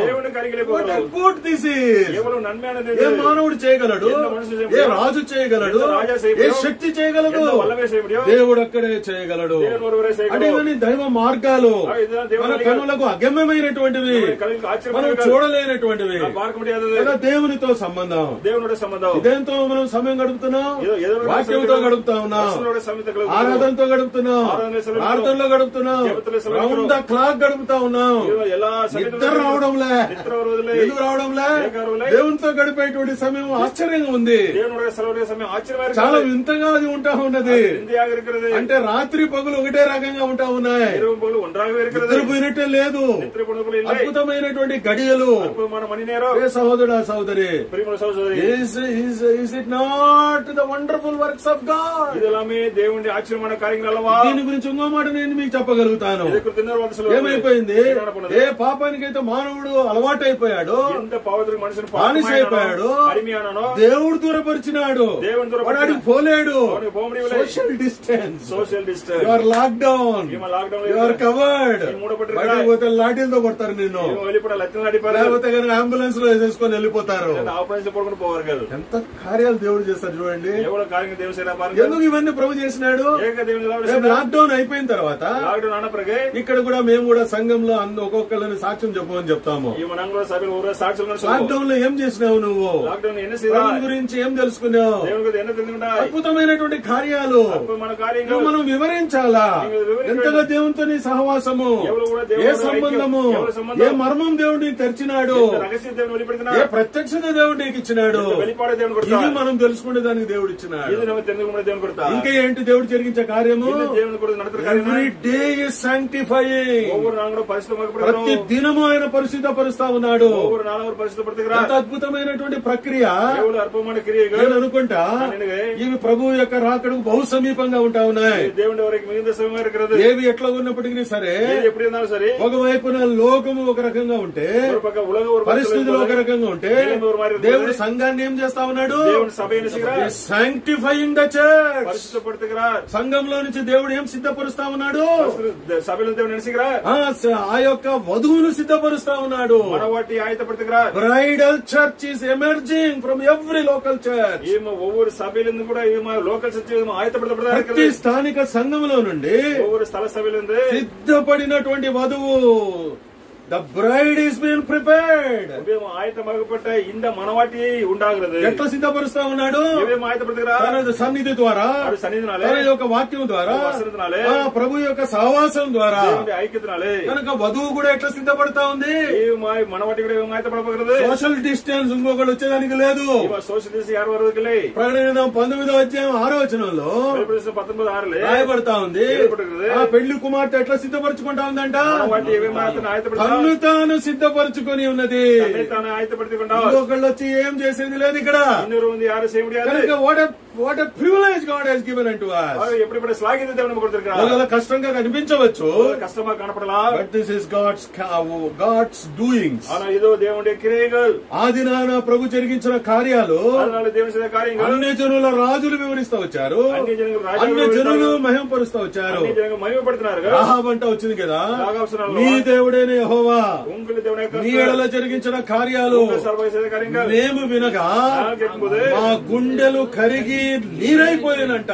ఏ మానవుడు చేయగలడు? ఏ రాజు చేయగలడు? ఏ శక్తి చేయగలడు? దేవుడు అక్కడే చేయగలడు. అంటే ఇవన్నీ దైవ మార్గాలు, మన కనులకు అగమ్యమైనటువంటివి, మనం చూడలేనటువంటివి. దేవునితో సంబంధం. ఇదేంతో మనం సమయం గడుపుతున్నాం, వాక్యంతో గడుపుతా ఉన్నాం, ఆరాధనతో గడుపుతున్నాం, ప్రార్థనలో గడుపుతున్నాం, రౌండ్ ద క్లాక్ గడుపుతా ఉన్నాం. నిద్ర రావడంలే. ఎందుకు రావడంలే? దేవునితో గడిపేటువంటి సమయం ఆశ్చర్యంగా ఉంది. చాలా వింతగా అది ఉంటా ఉన్నది. అంటే రాత్రి పగులు ఒకటే రకంగా ఉంటా ఉన్నాయి. నిద్రపోయినట్టే లేదు. అద్భుతమైనటువంటి గడియలు. సహోదరుడా సహోదరి, is it not the wonderful works of God? దేవుడి ఆశ్చర్యమైన కార్యక్రమాలు. దీని గురించి ఇంకో మాట నేను మీకు చెప్పగలుగుతాను. ఏమైపోయింది? ఏ పాపానికైతే మానవుడు అలవాటు అయిపోయాడు, బానిస అయిపోయాడు, దేవుడు దూరపరిచినాడు, వాడికి పోలేడు. Social distance. Social distance. You are lockdown, you are covered. బయటకు పోతే లాఠీలతో కొడతారు నిన్ను, లేకపోతే కనుక అంబులెన్స్ లో వేసేసుకొని వెళ్ళిపోతారు. ఎంత కార్యాలు దేవుడు చేస్తారు చూడండి. ఎందుకు ఇవన్నీ ప్రభు చేసినాడు? లాక్ డౌన్ అయిపోయిన తర్వాత తర్వాత లాక్డౌన్ ఆన పిறகு ఇక్కడ కూడా మేము కూడా సంఘంలో అన్ని ఒక్కొక్కరిని సాక్ష్యం చెప్పమని చెప్తాము. లాక్డౌన్ లో ఏం చేసినావు నువ్వు? లాక్డౌన్ గురించి ఏం తెలుసుకున్నావు? అద్భుతమైనటువంటి కార్యాలు మనం వివరించాలా. ఎంతగా దేవునితో నీ సహవాసము, ఏ సంబంధము, ఏ మర్మం దేవుడికి తెరిచినాడు, ఏ ప్రత్యక్షత దేవుడికి ఇచ్చినాడు, ఇది మనం తెలుసుకునే దానికి దేవుడు ఇచ్చినాడు. ఇంకా ఏంటి దేవుడు జరిగించే కార్యము? Every day is sanctifying. ప్రతి దినము ఆయన పరిశుద్ధపరుస్తా ఉన్నాడు. ఎంత అద్భుతమైనటువంటి ప్రక్రియ. నేను అనుకుంటా ఇవి ప్రభు యొక్క రాకడకు బహు సమీపంగా ఉంటా ఉన్నాయి. ఏవి ఎట్లా ఉన్నప్పటికీ సరే, ఒకవైపున లోకము ఒక రకంగా ఉంటే, పరిస్థితులు ఒక రకంగా ఉంటే, దేవుడు సంఘాన్ని ఏం చేస్తా ఉన్నాడు? Sanctifying the church. సంఘంలో నుంచి దేవుడు ఏం సిద్ధపరుస్తా ఉన్నాడు? ఆ యొక్క వధువును సిద్ధపరుస్తా ఉన్నాడు. Bridal church is emerging from every local church. ఒవ్వొరు సభ్యులందు కూడా లోకల్ చర్చ్ ప్రతి స్థానిక సంఘంలో నుండి ఒవ్వొరు స్థల సభ్యులందు సిద్ధపడినటువంటి వధువు, the bride is being prepared. ఆయతమగపట్ట ఇంద మనవాటి ఉండాగలదు. ఎట్లా సిద్ధపరుస్తా ఉన్నాడు? తన సన్నిధి ద్వారా, తన యొక్క వాక్యం ద్వారా, ప్రభు యొక్క సహవాసం ద్వారా. కనుక వధువు కూడా ఎట్లా సిద్ధపడతా ఉంది? మనవాటి కూడా ఆయతపడగలదు. సోషల్ డిస్టెన్స్ ఇంకొకటి వచ్చేదానికి లేదు. సోషల్ డిస్టెన్స్ యారు వరకు ప్రకటన పంతొమ్మిదో అధ్యాయం ఆరో వచనంలో పంతొమ్మిది ఆరు రాయబడతా ఉంది. ఆ పెళ్లి కుమార్తె ఎట్లా సిద్ధపరచుకుంటా ఉందంట? తను తాను సిద్ధపరచుకొని ఉన్నది. ఇంకొకళ్ళు వచ్చి ఏం చేసేది లేదు ఇక్కడ. What a privilege God has given unto us. ఎప్పుడు స్లాగితే దేవుని కొడుతారు. చాలా కష్టంగా కనిపించవచ్చు, కష్టంగా కనపడలా. But this is God's God's doings. అలా ఇదో దేవుని క్రియలు. ఆదినాన ప్రభు జరిగించిన కార్యాలు దేవుని కార్యాలు అన్ని జనుల రాజులు వివరిస్తూ వచ్చారు. అన్ని జనులు మహిమపరుస్తూ వచ్చారు. రాహాబు అంట వచ్చింది కదా, నీ దేవుడైన యెహోవా నీ ఎడల జరిగించిన కార్యాలు మేము వినగా మా గుండెలు కరిగి నీరైపోయినంట.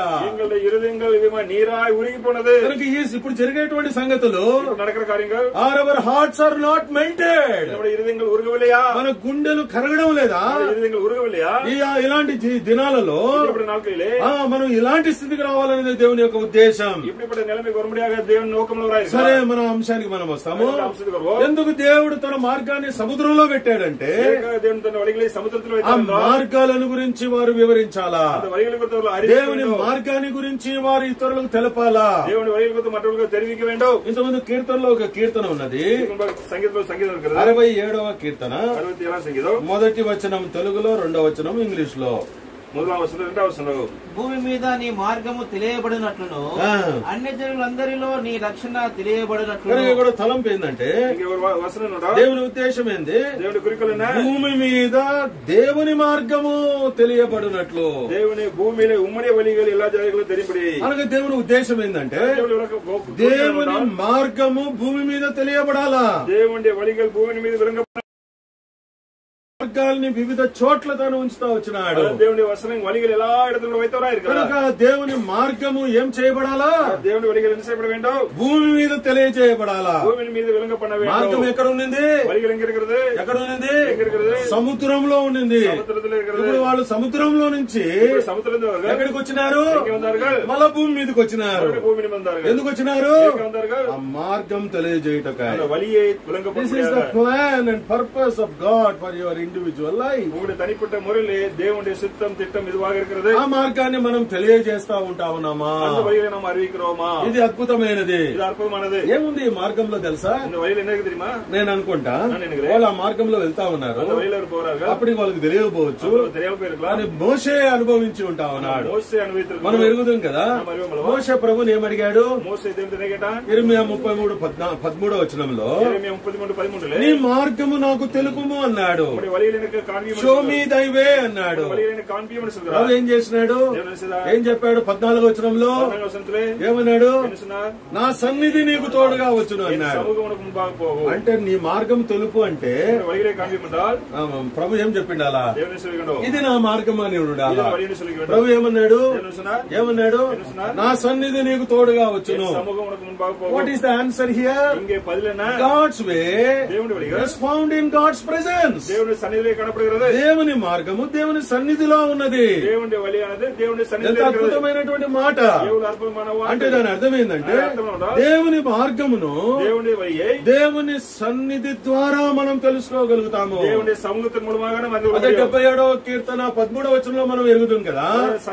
కనుక ఇప్పుడు జరిగేటువంటి సంగతులు are our hearts are not melted. మన గుండెలు కరగడం లేదా? ఇలాంటి దినాలలో మనం ఇలాంటి స్థితికి రావాలనేది దేవుని యొక్క ఉద్దేశం. సరే, మన అంశానికి మనం వస్తాము. ఎందుకు దేవుడు తన మార్గాన్ని సముద్రంలో పెట్టాడంటే ఆ మార్గాలను గురించి వారు వివరించాలా. దేవుని మార్గాన్ని గురించి వారు ఇతరులకు తెలపాలా. ఇంతకుముందు కీర్తనలో ఒక కీర్తన ఉన్నది, అరవై ఏడవ కీర్తన, మొదటి వచనం తెలుగులో, రెండవ వచనం ఇంగ్లీష్ లో. భూమి మీద నీ మార్గము తెలియబడినట్లును అన్య జనులందరిలో నీ రక్షణ తెలియబడినట్లు. కూడా తలంపు ఏంటంటే దేవుని ఉద్దేశం ఏంది? భూమి మీద దేవుని మార్గము తెలియబడినట్లు. దేవుని భూమిలో ఉమ్మడి వలిగలు ఎలా జరగలో తెలియబడి. అనగా దేవుని ఉద్దేశం ఏంటంటే దేవుని మార్గము భూమి మీద తెలియబడాలా. దేవుని వలిగలు భూమి మీద విలంగ మార్గాల్ని వివిధ చోట్ల తాను ఉంచుతా వచ్చినాడు. దేవుని వసనం వలిగలు ఎలా కనుక దేవుని మార్గము ఏం చేయబడాలా? దేవుని వలిగలు ఎంత చేయబడ வேண்டும்? భూమి మీద తెలియజేయబడాలా. భూమి మీద విలంగపడ வேண்டும். మార్గం ఎక్కడ ఉండింది? వలిగలు ఎక్కడ இருக்கிறது? ఎక్కడ ఉండింది? సముద్రంలో ఉండింది. ఇప్పుడు వాళ్ళు సముద్రంలో నుంచి ఎక్కడికి వచ్చినారు? మళ్ళా భూమి మీదకి వచ్చినారు. ఎందుకు వచ్చినారు? ఆ మార్గం తెలియజేయటకాయ. This is the plan and purpose of God for your individual life. తనిపట్ట మురళి దేవుని సిద్ధం తిట్టం ఇదివాగ இருக்கிறது. ఆ మార్గాన్ని మనం తెలియజేస్తా ఉంటా ఉన్నామా? ఇది అద్భుతమైనది. ఏముంది ఈ మార్గంలో తెలుసా? నేను అనుకుంటా వాళ్ళు ఆ మార్గంలో వెళ్తా ఉన్నారు, అప్పటికి వాళ్ళకి తెలియకపోవచ్చు, కానీ మోషే అనుభవించి ఉంటా ఉన్నాడు. మనం ఎరుగుదాం కదా. మోషే ప్రభుని ఏమడిగాడు? ఇర్మియా ముప్పై మూడు పద్మూడో వచనంలో నీ మార్గము నాకు తెలుపుము అన్నాడు. షో మీ దై వే అన్నాడు. ప్రభు ఏం చేసినాడు? ఏం చెప్పాడు? పద్నాలుగో వచనంలో ఏమన్నాడు? నా సన్నిధి నీకు తోడుగా వచ్చును అన్నాడు. అంటే నీ మార్గం తెలుపు అంటే ప్రభు ఏం చెప్పిండు? అలా ఇది నా మార్గం అని ఉండాలా? ప్రభు ఏమన్నాడు? ఏమన్నాడు? నా సన్నిధి నీకు తోడుగా వచ్చును. What is the answer here? God's way is found in God's presence. దేవుని మార్గము దేవుని సన్నిధిలో ఉన్నది. ఎంత అద్భుతమైనటువంటి మాట. అంటే దాని అర్థం ఏంటంటే దేవుని మార్గమును దేవుని సన్నిధి ద్వారా మనం తెలుసుకోగలుగుతాము. అదే డెబ్బై ఏడవ కీర్తన పదమూడవ వచనంలో మనం ఎరుగుతాం కదా,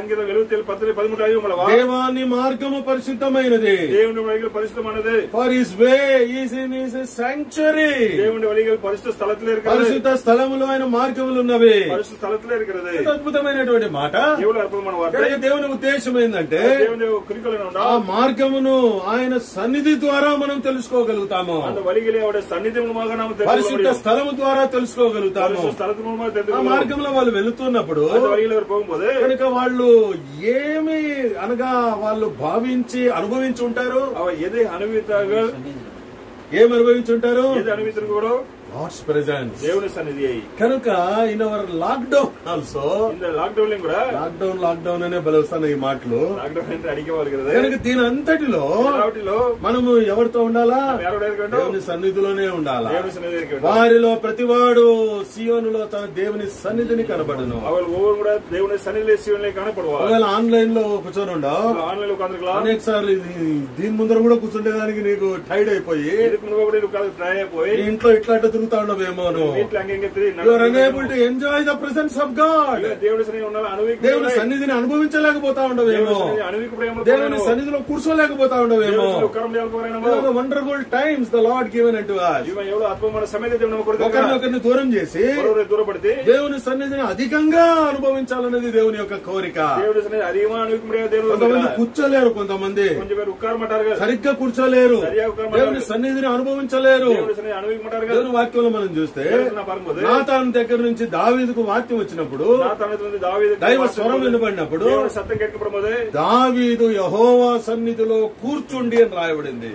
దేవాని మార్గము పరిశుద్ధమైనది. For his way is in his sanctuary. పరిశుద్ధ స్థలములో ఆయన మార్గములు ఉన్నవి. అద్భుతమైనటువంటి మాట. దేవుని ఉద్దేశం ఏంటంటే ఆ మార్గమును ఆయన సన్నిధి ద్వారా మనం తెలుసుకోగలుగుతాము. పరిశుద్ధ స్థలము ద్వారా తెలుసుకోగలుగుతాము. ఆ మార్గంలో వాళ్ళు వెళుతున్నప్పుడు కనుక వాళ్ళు ఏమి అనగా వాళ్ళు భావించి అనుభవించి ఉంటారు. ఏం అనుభవించుంటారు? God's presence. దేవుని సన్నిధి. కనుక in our lockdown also, lockdown కూడా లాక్ డౌన్ లాక్ డౌన్ అనే బలవస్తాను ఈ మాటలు. కనుక దీని అంతటిలో మనము ఎవరితో ఉండాలా? దేవుని సన్నిధిలోనే ఉండాలా. వారిలో ప్రతివాడు సియోనులో తన దేవుని సన్నిధిని కనబడును. దేవుని సన్నిధి కనపడు. ఆన్లైన్ లో కూర్చొని ఉండవు. అనేక సార్లు దీని ముందర కూడా కూర్చుండేదానికి నీకు టైర్డ్ అయిపోయి ఇంట్లో ఇట్లా తిరుగుతా ఉండవేమో. Enjoy the presence of God. దేవుని సన్నిధిని అనుభవించలేకపోతా ఉండవేమో. దేవుని సన్నిధిలో కూర్చోలేకపోతా ఉండవేమో. Wonderful times the Lord given unto us. ఒకరినొకరిని దూరం చేసి దేవుని సన్నిధిని అధికంగా అనుభవించాలనేది దేవుని యొక్క కోరిక. కొంతమంది కూర్చోలేరు, కొంతమంది సరిగ్గా కూర్చోలేరు, దేవుని సన్నిధిని అనుభవించలేరు. దేవుని వాక్యంలో మనం చూస్తే నాతాను దగ్గర నుంచి దావీదుకు వాక్యం వచ్చినప్పుడు, దైవ స్వరం వినబడినప్పుడు దావీదు యెహోవా సన్నిధిలో కూర్చుండి అని రాయబడింది.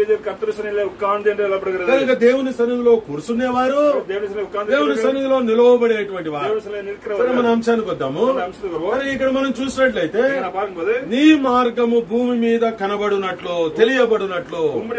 కనుక దేవుని సన్నిధిలో కూర్చునేవారు దేవుని సన్నిధిలో నిలవబడేటువంటి వారు. సరే, మన అంశానికి వద్దాము. ఇక్కడ మనం చూసినట్లయితే నీ మార్గము భూమి మీద కనబడునట్లు తెలియబడినట్లు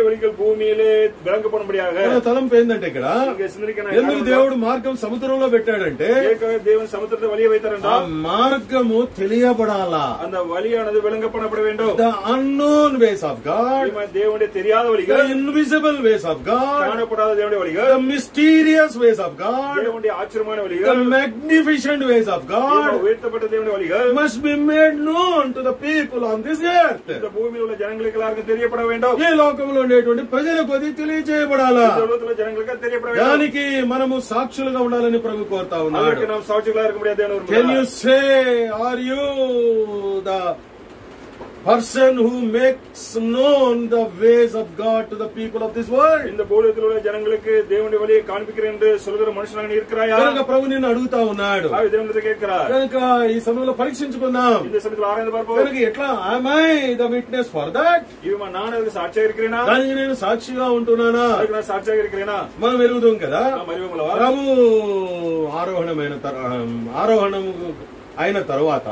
తలంపు ఏంటంటే ఇక్కడ ఎందుకు దేవుడు మార్గం సముద్రంలో పెట్టాడంటే దేవుని సముద్రంలో వలియవైతారంట. మార్గము తెలియబడాలా. அந்த வழியானது விளங்கப்பட வேண்டும். The unknown ways of God. దేవుని తెలియని వழிகள். The invisible ways of God. కాణపడాத దేవుని వழிகள். The mysterious ways of God. దేవుని ఆశ్చర్యమైన వழிகள். The magnificent ways of God. ఉయర్తపడ్డ దేవుని వழிகள் must be made known to the people on this earth. இந்த భూమిలో ఉన్న జనங்களுக்கு எல்லாருக்கும் தெரியப்பட வேண்டும். ఈ లోకంలో ఉండేటువంటి ప్రజలకు అది తెలియజేయబడాలా. ఈ లోకంలో జనங்களுக்கு తెలియపడ வேண்டும். దానికి మనము సాక్షులుగా ఉండాలని ప్రభు కోరుతా ఉన్నాడు. Can you say, are you the person who makes known the ways of God to the people of this world? இந்த பூலோகத்தில் உள்ள ஜனங்களுக்கு தேவனுடைய வழியை காண்பிக்கிறேன் என்று சொல்கிற மனுஷனாக நீ இருக்கிறாயா? కనుక ప్రభు నిన్ను అడుగుతా ఉన్నాడు. ఆ దేవునితో కేకుறார். కనుక ఈ సమయంలో పరీక్షించుకుందాం. இந்த సమయంలో ఆరాధన பார்ப்போம். కనుక ఎట్లా am I the witness for that? ఇవి మా నాన్న ಅದಕ್ಕೆ సాక్షిగా இருக்கிறேనా? దానికి నేను సాక్షిగా ఉంటున్నానా? ಅದಕ್ಕೆ ನಾನು సాక్షిగా இருக்கிறேనా? మనం ఎరుగుదాం కదా. ప్రభు ఆరోహణమైన ఆరోహణము అయిన తరువాత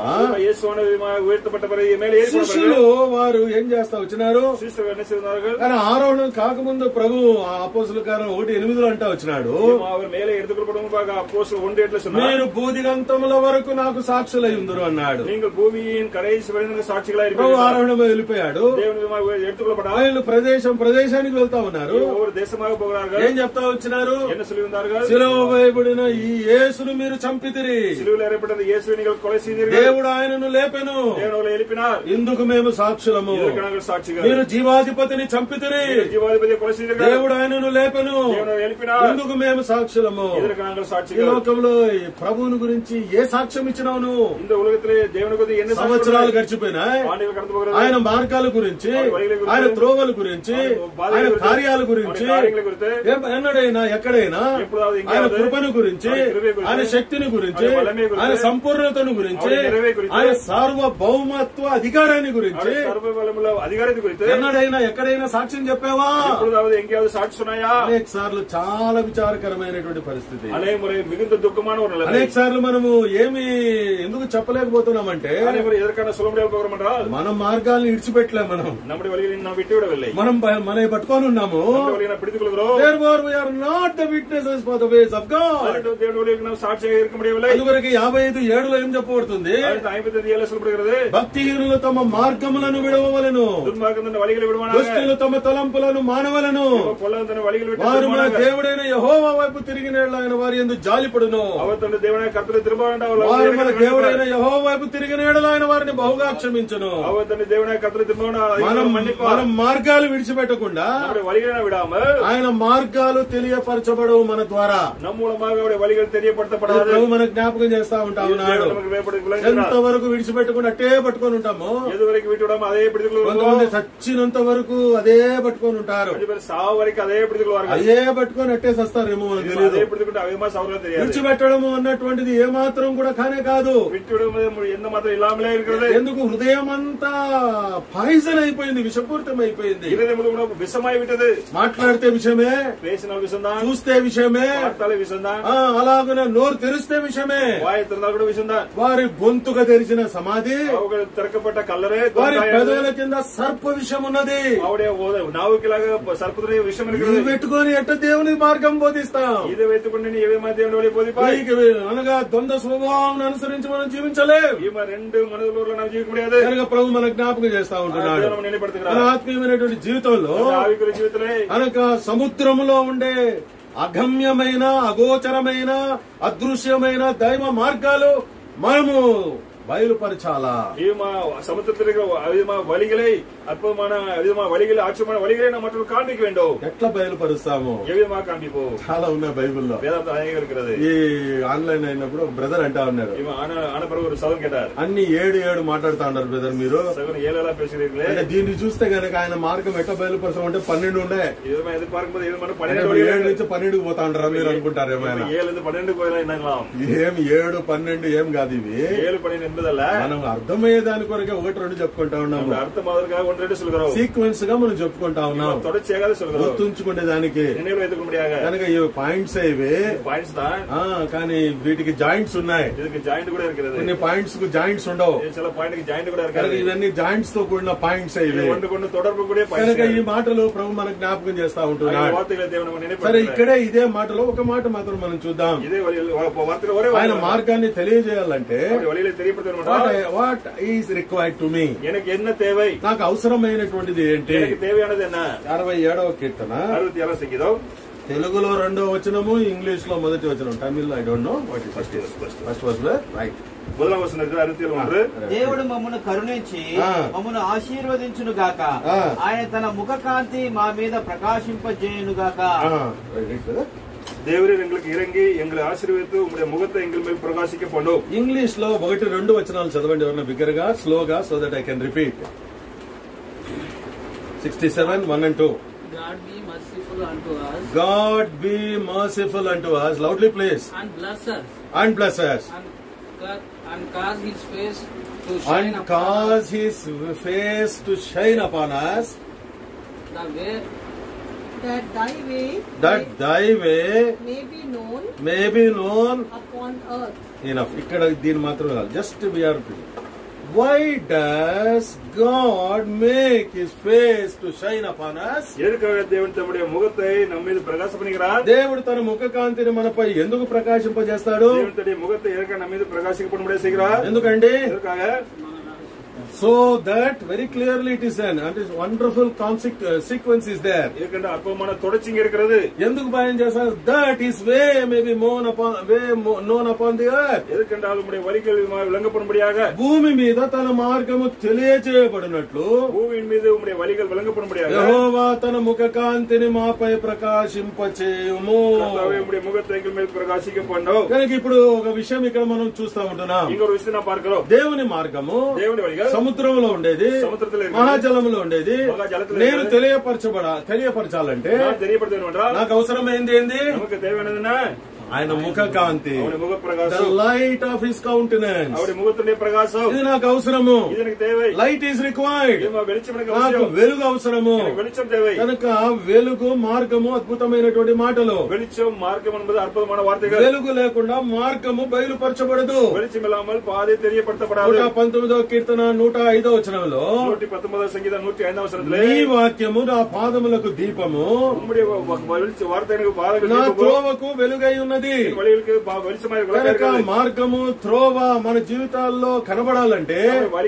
శిష్యులు వారు ఏం చేస్తా వచ్చినారు? కానీ ఆరోహణం కాకముందు ప్రభు అపోస్తుల కార్యం ఒకటి ఎనిమిదిలో అంటా వచ్చినాడు, మీరు భూదిగంతముల వరకు నాకు సాక్షులై ఉందరు అన్నాడు. ప్రభు ఆరోహణం వెళ్ళిపోయాడు. వీళ్ళు ప్రదేశం ప్రదేశానికి వెళ్తా ఉన్నారు. ఏం చెప్తా వచ్చినారు? సిలువ వేయబడిన ఈ యేసును మీరు చంపితిరి. கொலை செய்தீர்கள். దేవుడు ఆయనను లేపెను. దేవుడు அவரை எழுப்பினார். ఇందుకు మేము సాక్షులము. இதற்கு நாங்கள் சாட்சிகள். మీరు జీవాధిపతిని చంపితిరి. జీవాధిపతిని కొலை செய்தீர்கள். దేవుడు ఆయనను లేపెను. దేవుడు அவரை எழுப்பினார். ఇందుకు మేము సాక్షులము. இதற்கு நாங்கள் ఈ సాక్షిகள். లోకంలో ప్రభువుని గురించి ఏ సాక్ష్యం ఇచ్చినావు నువ్వు? இந்த உலகத்திலே దేవుని గురించి ఎన్ని సంవత్సరాలు గడిచిపోయినాయి. ఆయన మార్గాల గురించి, ఆయన త్రోవల గురించి, ఆయన కార్యాల గురించి ఎన్నడైనా ఎక్కడైనా ఆయన కృపను గురించి, ఆయన శక్తిని గురించి, ఆయన సంపూర్ణతను గురించి, ఆయన సార్వభౌమత్వ అధికారాన్ని గురించి ఎన్నడైనా ఎక్కడైనా సాక్ష్యం చెప్పావా? అనేక సార్లు చాలా విచారకరమైనటువంటి పరిస్థితి. అనేక సార్లు మనము ఏమి ఎందుకు చెప్పలేకపోతున్నామంటే మనం మార్గాలను ఇడిచిపెట్టలేము. మనం మనం మనం పట్టుకొని ఉన్నాము. అందువరకు యాభై ఐదు ఏడులో ఏం చెప్పబడుతుంది? భక్తిహీనులు తమ మార్గములను విడవవలెను, దుష్టులు తమ తలంపులను మానవలను, వారు మన దేవుడైన యెహోవా వైపు తిరిగిన ఆయన వారి యందు జాలిపడును. వారు మన దేవుడైన యెహోవా వైపు తిరిగిన ఆయన వారిని బహుగా క్షమించును. మనం మనం మార్గాలు విడిచిపెట్టకుండా ఆయన మార్గాలు తెలియపరచబడవు మన ద్వారా. ప్రభు మన జ్ఞాపకం చేస్తా ఉంటా ఉన్నాడు. ఎంతవరకు విడిచిపెట్టకుండా అట్టే పట్టుకొని ఉంటాము. కొంతమంది చచ్చినంత వరకు అదే పట్టుకొని ఉంటారు. అదే పట్టుకొని అట్టే సస్తారేమో మనకు తెలియదు. విడిచిపెట్టడము అన్నటువంటిది ఏమాత్రం కూడా కానే కాదు. ఎందుకు హృదయం అంతా పాయిజన్ అయిపోయింది, విషపూరితం అయిపోయింది. మాట్లాడితే విషయమే, చూస్తే విషయమే, అలాగనే నోరు తెరిస్తే విషయమే. వారి గొంతుగా తెరిచిన సమాధి, తెరకపట్ట కల్లరే, వారి పెదవుల కింద సర్ప విషయం ఉన్నది. సర్ప విషయం పెట్టుకొని ఎట్ట దేవుని మార్గం బోధిస్తాం. ఇది వెతుకుంటే ఏమేమో దేవుని బోధిపాయి అనగా ద్వంద్వ స్వభావం అనుసరించి మనం జీవించలేము. రెండు మనసులో జీవించలేదు కనుక ప్రభు మన జ్ఞాపకం చేస్తా ఉంటున్నాడు. మన ఆత్మీయమైనటువంటి జీవితంలో కనుక సముద్రములో ఉండే అగమ్యమైన, అగోచరమైన, అదృశ్యమైన దైవ మార్గాలు మనము బయలుపరచాలా. సముద్ర అవి మా వలిగలై అద్భుతమైన అవి మా వలిగలై ఆశ్చర్యమైన వలిగలై నా మటుకు కాండికి వెండో ఎట్లా బయలుపరుస్తాము? ఏవి మా కాండిపో చాలా ఉన్నాయి బైబుల్లో. ఈ ఆన్లైన్ అయినప్పుడు బ్రదర్ అంటా ఉన్నారు, అన్ని ఏడు ఏడు మాట్లాడుతా ఉన్నారు బ్రదర్ మీరు. దీన్ని చూస్తే కనుక ఆయన మార్గం ఎట్లా బయలుపరచం అంటే పన్నెండు ఉండే ఏడు నుంచి పన్నెండుకు పోతా ఉంటారా మీరు అనుకుంటారు ఏమైనా? ఏం ఏడు పన్నెండు ఏం కాదు ఇవి. ఏడు పన్నెండు మనం అర్థమయ్యే దాని కొరకే ఒకటి రెండు చెప్పుకుంటా ఉన్నాము. సీక్వెన్స్ గా మనం చెప్పుకుంటా ఉన్నాం గుర్తుంచుకునే దానికి. కనుక ఇవి పాయింట్స్ ఇవి కానీ వీటికి జాయింట్స్ ఉన్నాయి. కొన్ని పాయింట్స్ కు జాయింట్స్ ఉండవు. ఇవన్నీ జాయింట్స్ తో కూడిన పాయింట్స్ ఇవి. కనుక ఈ మాటలు ప్రభు మనకు జ్ఞాపకం చేస్తా ఉంటున్నాడు. సరే, ఇక్కడే ఇదే మాటలో ఒక మాట మాత్రం మనం చూద్దాం. ఆయన మార్గాన్ని తెలియజేయాలంటే what is required to me, నాకు అవసరమైనటువంటిది ఏంటి? అరవై ఏడవ కీర్తన తెలుగులో రెండో వచనము, ఇంగ్లీష్ లో మొదటి వచనం, Tamil I don't know what is first first verse right. దేవుడు మమ్మను కరుణించి మమ్మను ఆశీర్వదించును గాక, ఆయన తన ముఖ కాంతి మా మీద ప్రకాశింపజేయును గాక. దేవుడు ఎంగళకి ఇరంగి ఎంగళ ఆశీర్వదించు ఉమ్ముடைய ముఖத்தை ఎంగళ మీద ప్రకాశించ పండు. ఇంగ్లీష్ లో ఒకటి రెండు వచనాలు చదవండి ఎవరైనా బిగ్గరగా, స్లోగా, so that I can repeat. Sixty seven one and two. God be merciful unto us. God be merciful unto us. Loudly please. And bless us. And bless us. And, and cause His face to shine and upon cause us. His face to shine upon us. The way that thy way that thy way may be known may be known upon earth. Enough. ఇక్కడ దీని మాత్రం కాదు. Just we are. Why does God make His face to shine upon us? ఎదుకగా దేవుడు తమ్ముడే ముఖத்தை ನಮ್ಮ మీద ప్రకాశింపనిగరా. దేవుడు తన ముఖ కాంతిని మనపై ఎందుకు ప్రకాశింపజేస్తాడు? దేవుడి ముఖத்தை ఎదుక ನಮ್ಮ మీద ప్రకాశింపనిబడే సిగరా. ఎందుకండి? ఎదుకగా So that very clearly it is an and is wonderful conse- uh, sequence is there. ఎందుకంటే అద్భుతమైన తొడచింగ్ ఇరుக்கிறது. ఎందుకు భయం చేస్తారు? That is way maybe known upon way known upon the earth. ఎందుకంటే అది వలికలు విలంగపడుంబడియాగ భూమి మీద తన మార్గము తెలియజేయబడినట్లు భూమి మీద ఉమ్మడి వలికలు విలంగపడుంబడియాగ యెహోవా తన ముఖ కాంతిని మాపై ప్రకాశింపచేయుము. ఉమ్మడి ముఖ తేకల మీద ప్రకాశింపండు. కనుక ఇప్పుడు ఒక విషయం ఇక్కడ మనం చూస్తా ఉంటున్నాం. ఇంకొక విషయం పార్కలో దేవుని మార్గము దేవుని వలికలు సముద్రంలో ఉండేది, మహాజలంలో ఉండేది. నేను తెలియపరచబడ తెలియపరచాలంటే నాకు అవసరమైంది ఏంది? ఆయన ముఖ కాంతి, the light of his countenance. ఇది నాకు అవసరము. Light is required. నాకు వెలుగు అవసరము. కనుక వెలుగు మార్గము అద్భుతమైనటువంటి మాటలు. వెలుగు లేకుండా మార్గము బయలుపరచబడదు. నూట పంతొమ్మిదవ కీర్తన నూట ఐదో వచనంలో నీ వాక్యము నా పాదములకు దీపము, నా త్రోవకు వెలుగై ఉన్నది. కనుక మార్గము త్రోవ మన జీవితాల్లో కనబడాలంటే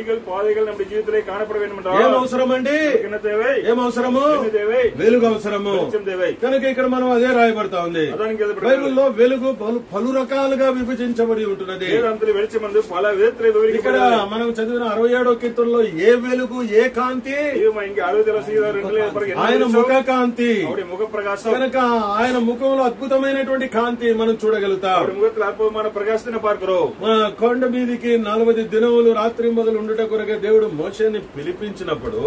ఏం అవసరం అండి? ఏం అవసరము? వెలుగు అవసరము. కనుక ఇక్కడ మనం అదే రాయబడతా ఉంది. బైబిల్లో వెలుగు పలు రకాలుగా విభజించబడి ఉంటున్నది. ఇక్కడ మనం చదివిన అరవై ఏడో కీర్తనలో ఏ వెలుగు, ఏ కాంతి? ఆయన ముఖ కాంతి. కనుక ఆయన ముఖంలో అద్భుతమైనటువంటి కాంతి మనం చూడగలుగుతాం. కొండ మీదికి నలభై దినములు రాత్రి మొదలు ఉండుట కొరకే దేవుడు మోషేని పిలిపించినప్పుడు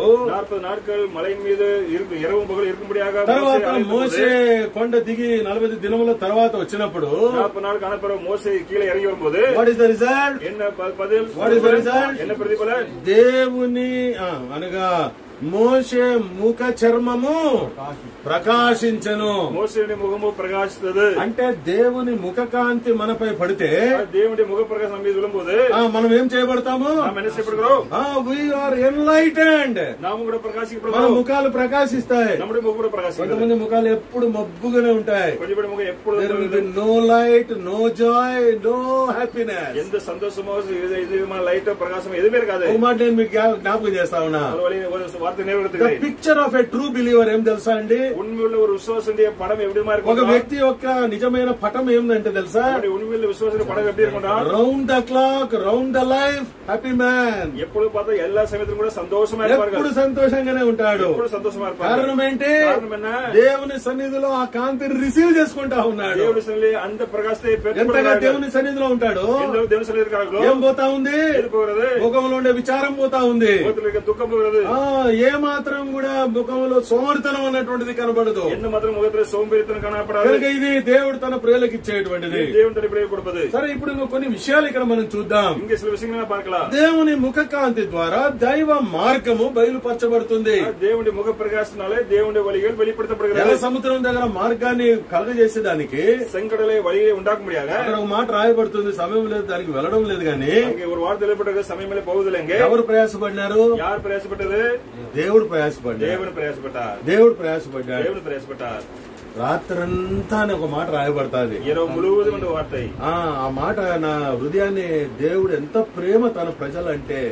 తర్వాత మోషే కొండ దిగి నలభై దినముల తర్వాత వచ్చినప్పుడు what is the result? What is the result? దేవుని అనగా మోషే ముఖ చర్మము ప్రకాశించను. మోషేని ముఖము ప్రకాశిస్తుంది. అంటే దేవుని ముఖ కాంతి మనపై పడితే, దేవుడి ముఖ ప్రకాశం మీద విలుంబోదే మనం ఏం చేయబడతాము? We are enlightened. మన ముఖాలు ప్రకాశిస్తాయి. కొంతమంది ముఖాలు ఎప్పుడు మబ్బుగానే ఉంటాయి. No light, no joy, no happiness. ఎంత సంతోషమో మన లైట్ ప్రకాశం ఎది మీరు కాదు. మాట నేను మీకు జ్ఞాపకం చేస్తా ఉన్నా. Picture of a true believer ఏం తెలుసా అండి? ఒక వ్యక్తి యొక్క నిజమైన పటం ఏంటంటే తెలుసా? Round the clock, round the life, happy man. ఎప్పుడు పోతే ఎల్లా సమయంలో కూడా సంతోషం, ఎప్పుడు సంతోషంగానే ఉంటాడు. కారణం ఏంటి? దేవుని సన్నిధిలో ఆ కాంతిని రిసీవ్ చేసుకుంటా ఉన్నాడు. దేవుని సన్నిధి అంత ప్రకాశిస్తే ఎంతగా దేవుని సన్నిధిలో ఉంటాడు. ఏం పోతా ఉంది? ముఖంలో ఉండే విచారం పోతా ఉంది. దుఃఖం ఏ మాత్రం కూడా ముఖంలో సోమరితనం అన్నటువంటిది కనబడదు. కనుక ఇది దేవుడు తన ప్రియులకు ఇచ్చేటువంటిది. సరే, ఇప్పుడు కొన్ని విషయాలు ఇక్కడ మనం చూద్దాం. దేవుని ముఖ కాంతి ద్వారా దైవ మార్గము బయలుపరచబడుతుంది. దేవుడి ముఖ ప్రకాశనాలే దేవుడి వలిగలు வெளிப்படுத்தப்படுகிறது. జల సముద్రం దగ్గర మార్గాన్ని కలుగజేసేదానికి సంకటలే వలి ఉండాక ముడియాగా అక్కడ ఒక మాట రాయబడుతుంది. సమయం లేదు, దానికి వెళ్ళడం లేదు. కానీ ஒரு வார்த்தை வெளிப்படுறது సమయమే పోవుదలేంగే. ఎవరు ప్రయాసపడినారు? யார் ప్రయాసపడ్డది? దేవుడు ప్రయాసపడ్డాడు. దేవుడు ప్రయాసపడ్డాడు. దేవుడు ప్రయాసపడ్డాడు. దేవుడు ప్రయాసపడ్డాడు. రాత్రంతా అని ఒక మాట రాయబడతాది. ఆ మాట నా హృదయాన్ని, దేవుడు ఎంత ప్రేమ తన ప్రజలంటే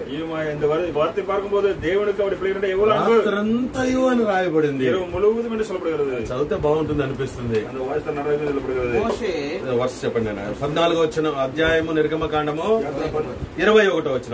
రాత్రంతయు అని రాయబడింది. చదివితే బాగుంటుంది అనిపిస్తుంది. వర్ష చెప్పండి. పద్నాలుగో వచ్చిన అధ్యాయము నిర్గమకాండము ఇరవై ఒకటో వచ్చిన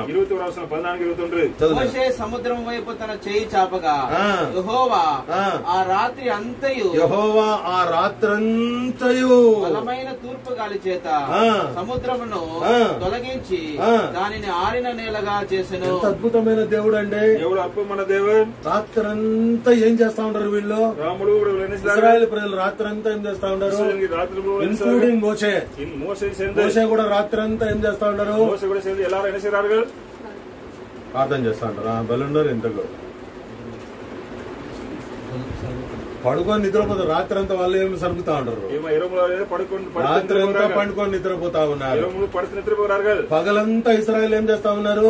సముద్రం వైపు తన చేయి చాపగా యెహోవా ఆ రాత్రి అంతయు యెహోవా ఆ రాత్రంతయు బలమైన తూర్పు గాలి చేత సముద్రమును తొలగించి దానిని ఆరిన నేలగా చేసెను. ఎంత అద్భుతమైన దేవుడు అండి. దేవుడు అద్భుతమైన దేవుడు. రాత్రంతా ఏం చేస్తా ఉంటారు వీళ్ళు? రాముడు ఇశ్రాయేలు ప్రజలు రాత్రంతా ఏం చేస్తా ఉంటారు? ఇన్క్లూడింగ్ మోషే. మోషే కూడా రాత్రంతా ఏం చేస్తా ఉంటారు? ప్రార్థన చేస్తా ఉంటారు. బలుండరు ఎంతకు పడుకొని నిద్రపోతారు. రాత్రి అంతా వాళ్ళు ఏమి సరుకుతా ఉంటారు. రాత్రి అంతా పండుకొని నిద్రపోతా ఉన్నారు. పగలంతా ఇశ్రాయేలు ఏం చేస్తా ఉన్నారు?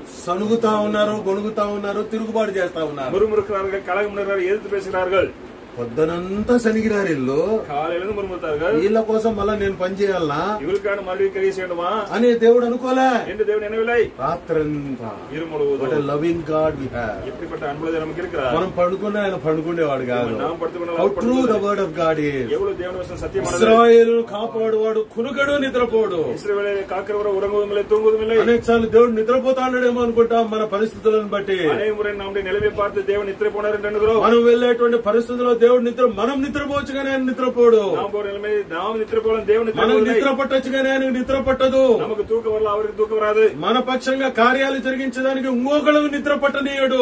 సనుగుతా ఉన్నారు, గొణుగుతా ఉన్నారు, తిరుగుబాటు చేస్తా ఉన్నారు. పొద్దునంతా శనిగిరారు ఇల్లు కాలేదని మురుముతారు వీళ్ళ కోసం మళ్ళా నేను పని చేయాలనా ఇవులు కాదు మళ్ళీ కలిసేయడమా అని దేవుడు అనుకోలే. ఏంటి దేవుడు ఎనవిలై రాత్రంతా ఇరుముడు లవింగ్ గాడ్ వి హ్యావ్. ఎప్పటిపట్ట అనుభవం నమ్మకి ఇరుకురా. మనం పడుకున్నా ఆయన పడుకునేవాడు కాదు. நாம் పడుకున్న How true the word of God is. ఎవరు దేవుని వచనం సత్యమన్నది. ఇశ్రాయేలును కాపాడువాడు కునుకడు నిద్రపోడు. ఇశ్రాయేలు కాకరవర ఉరంగుదుమిలే తూంగుదుమిలే. అనేక సార్లు దేవుడు నిద్రపోతాడేమో అనుకుంటాం మన పరిస్థితులను బట్టి. అనేక ముறை நாம் నిలవే பார்த்து దేవుడు నిద్రపోనారంటే మనం వెళ్ళేటువంటి పరిస్థితుల్లో దేవుడు నిద్ర మనం నిద్రపోవచ్చు కానీ ఆయన నిద్రపోడు. మనం నిద్ర పట్టొచ్చు కానీ ఆయన నిద్ర పట్టదు. మన పక్షంగా కార్యాలు జరిగించడానికి ఇంకొకళ్ళకు నిద్ర పట్టనీయడు.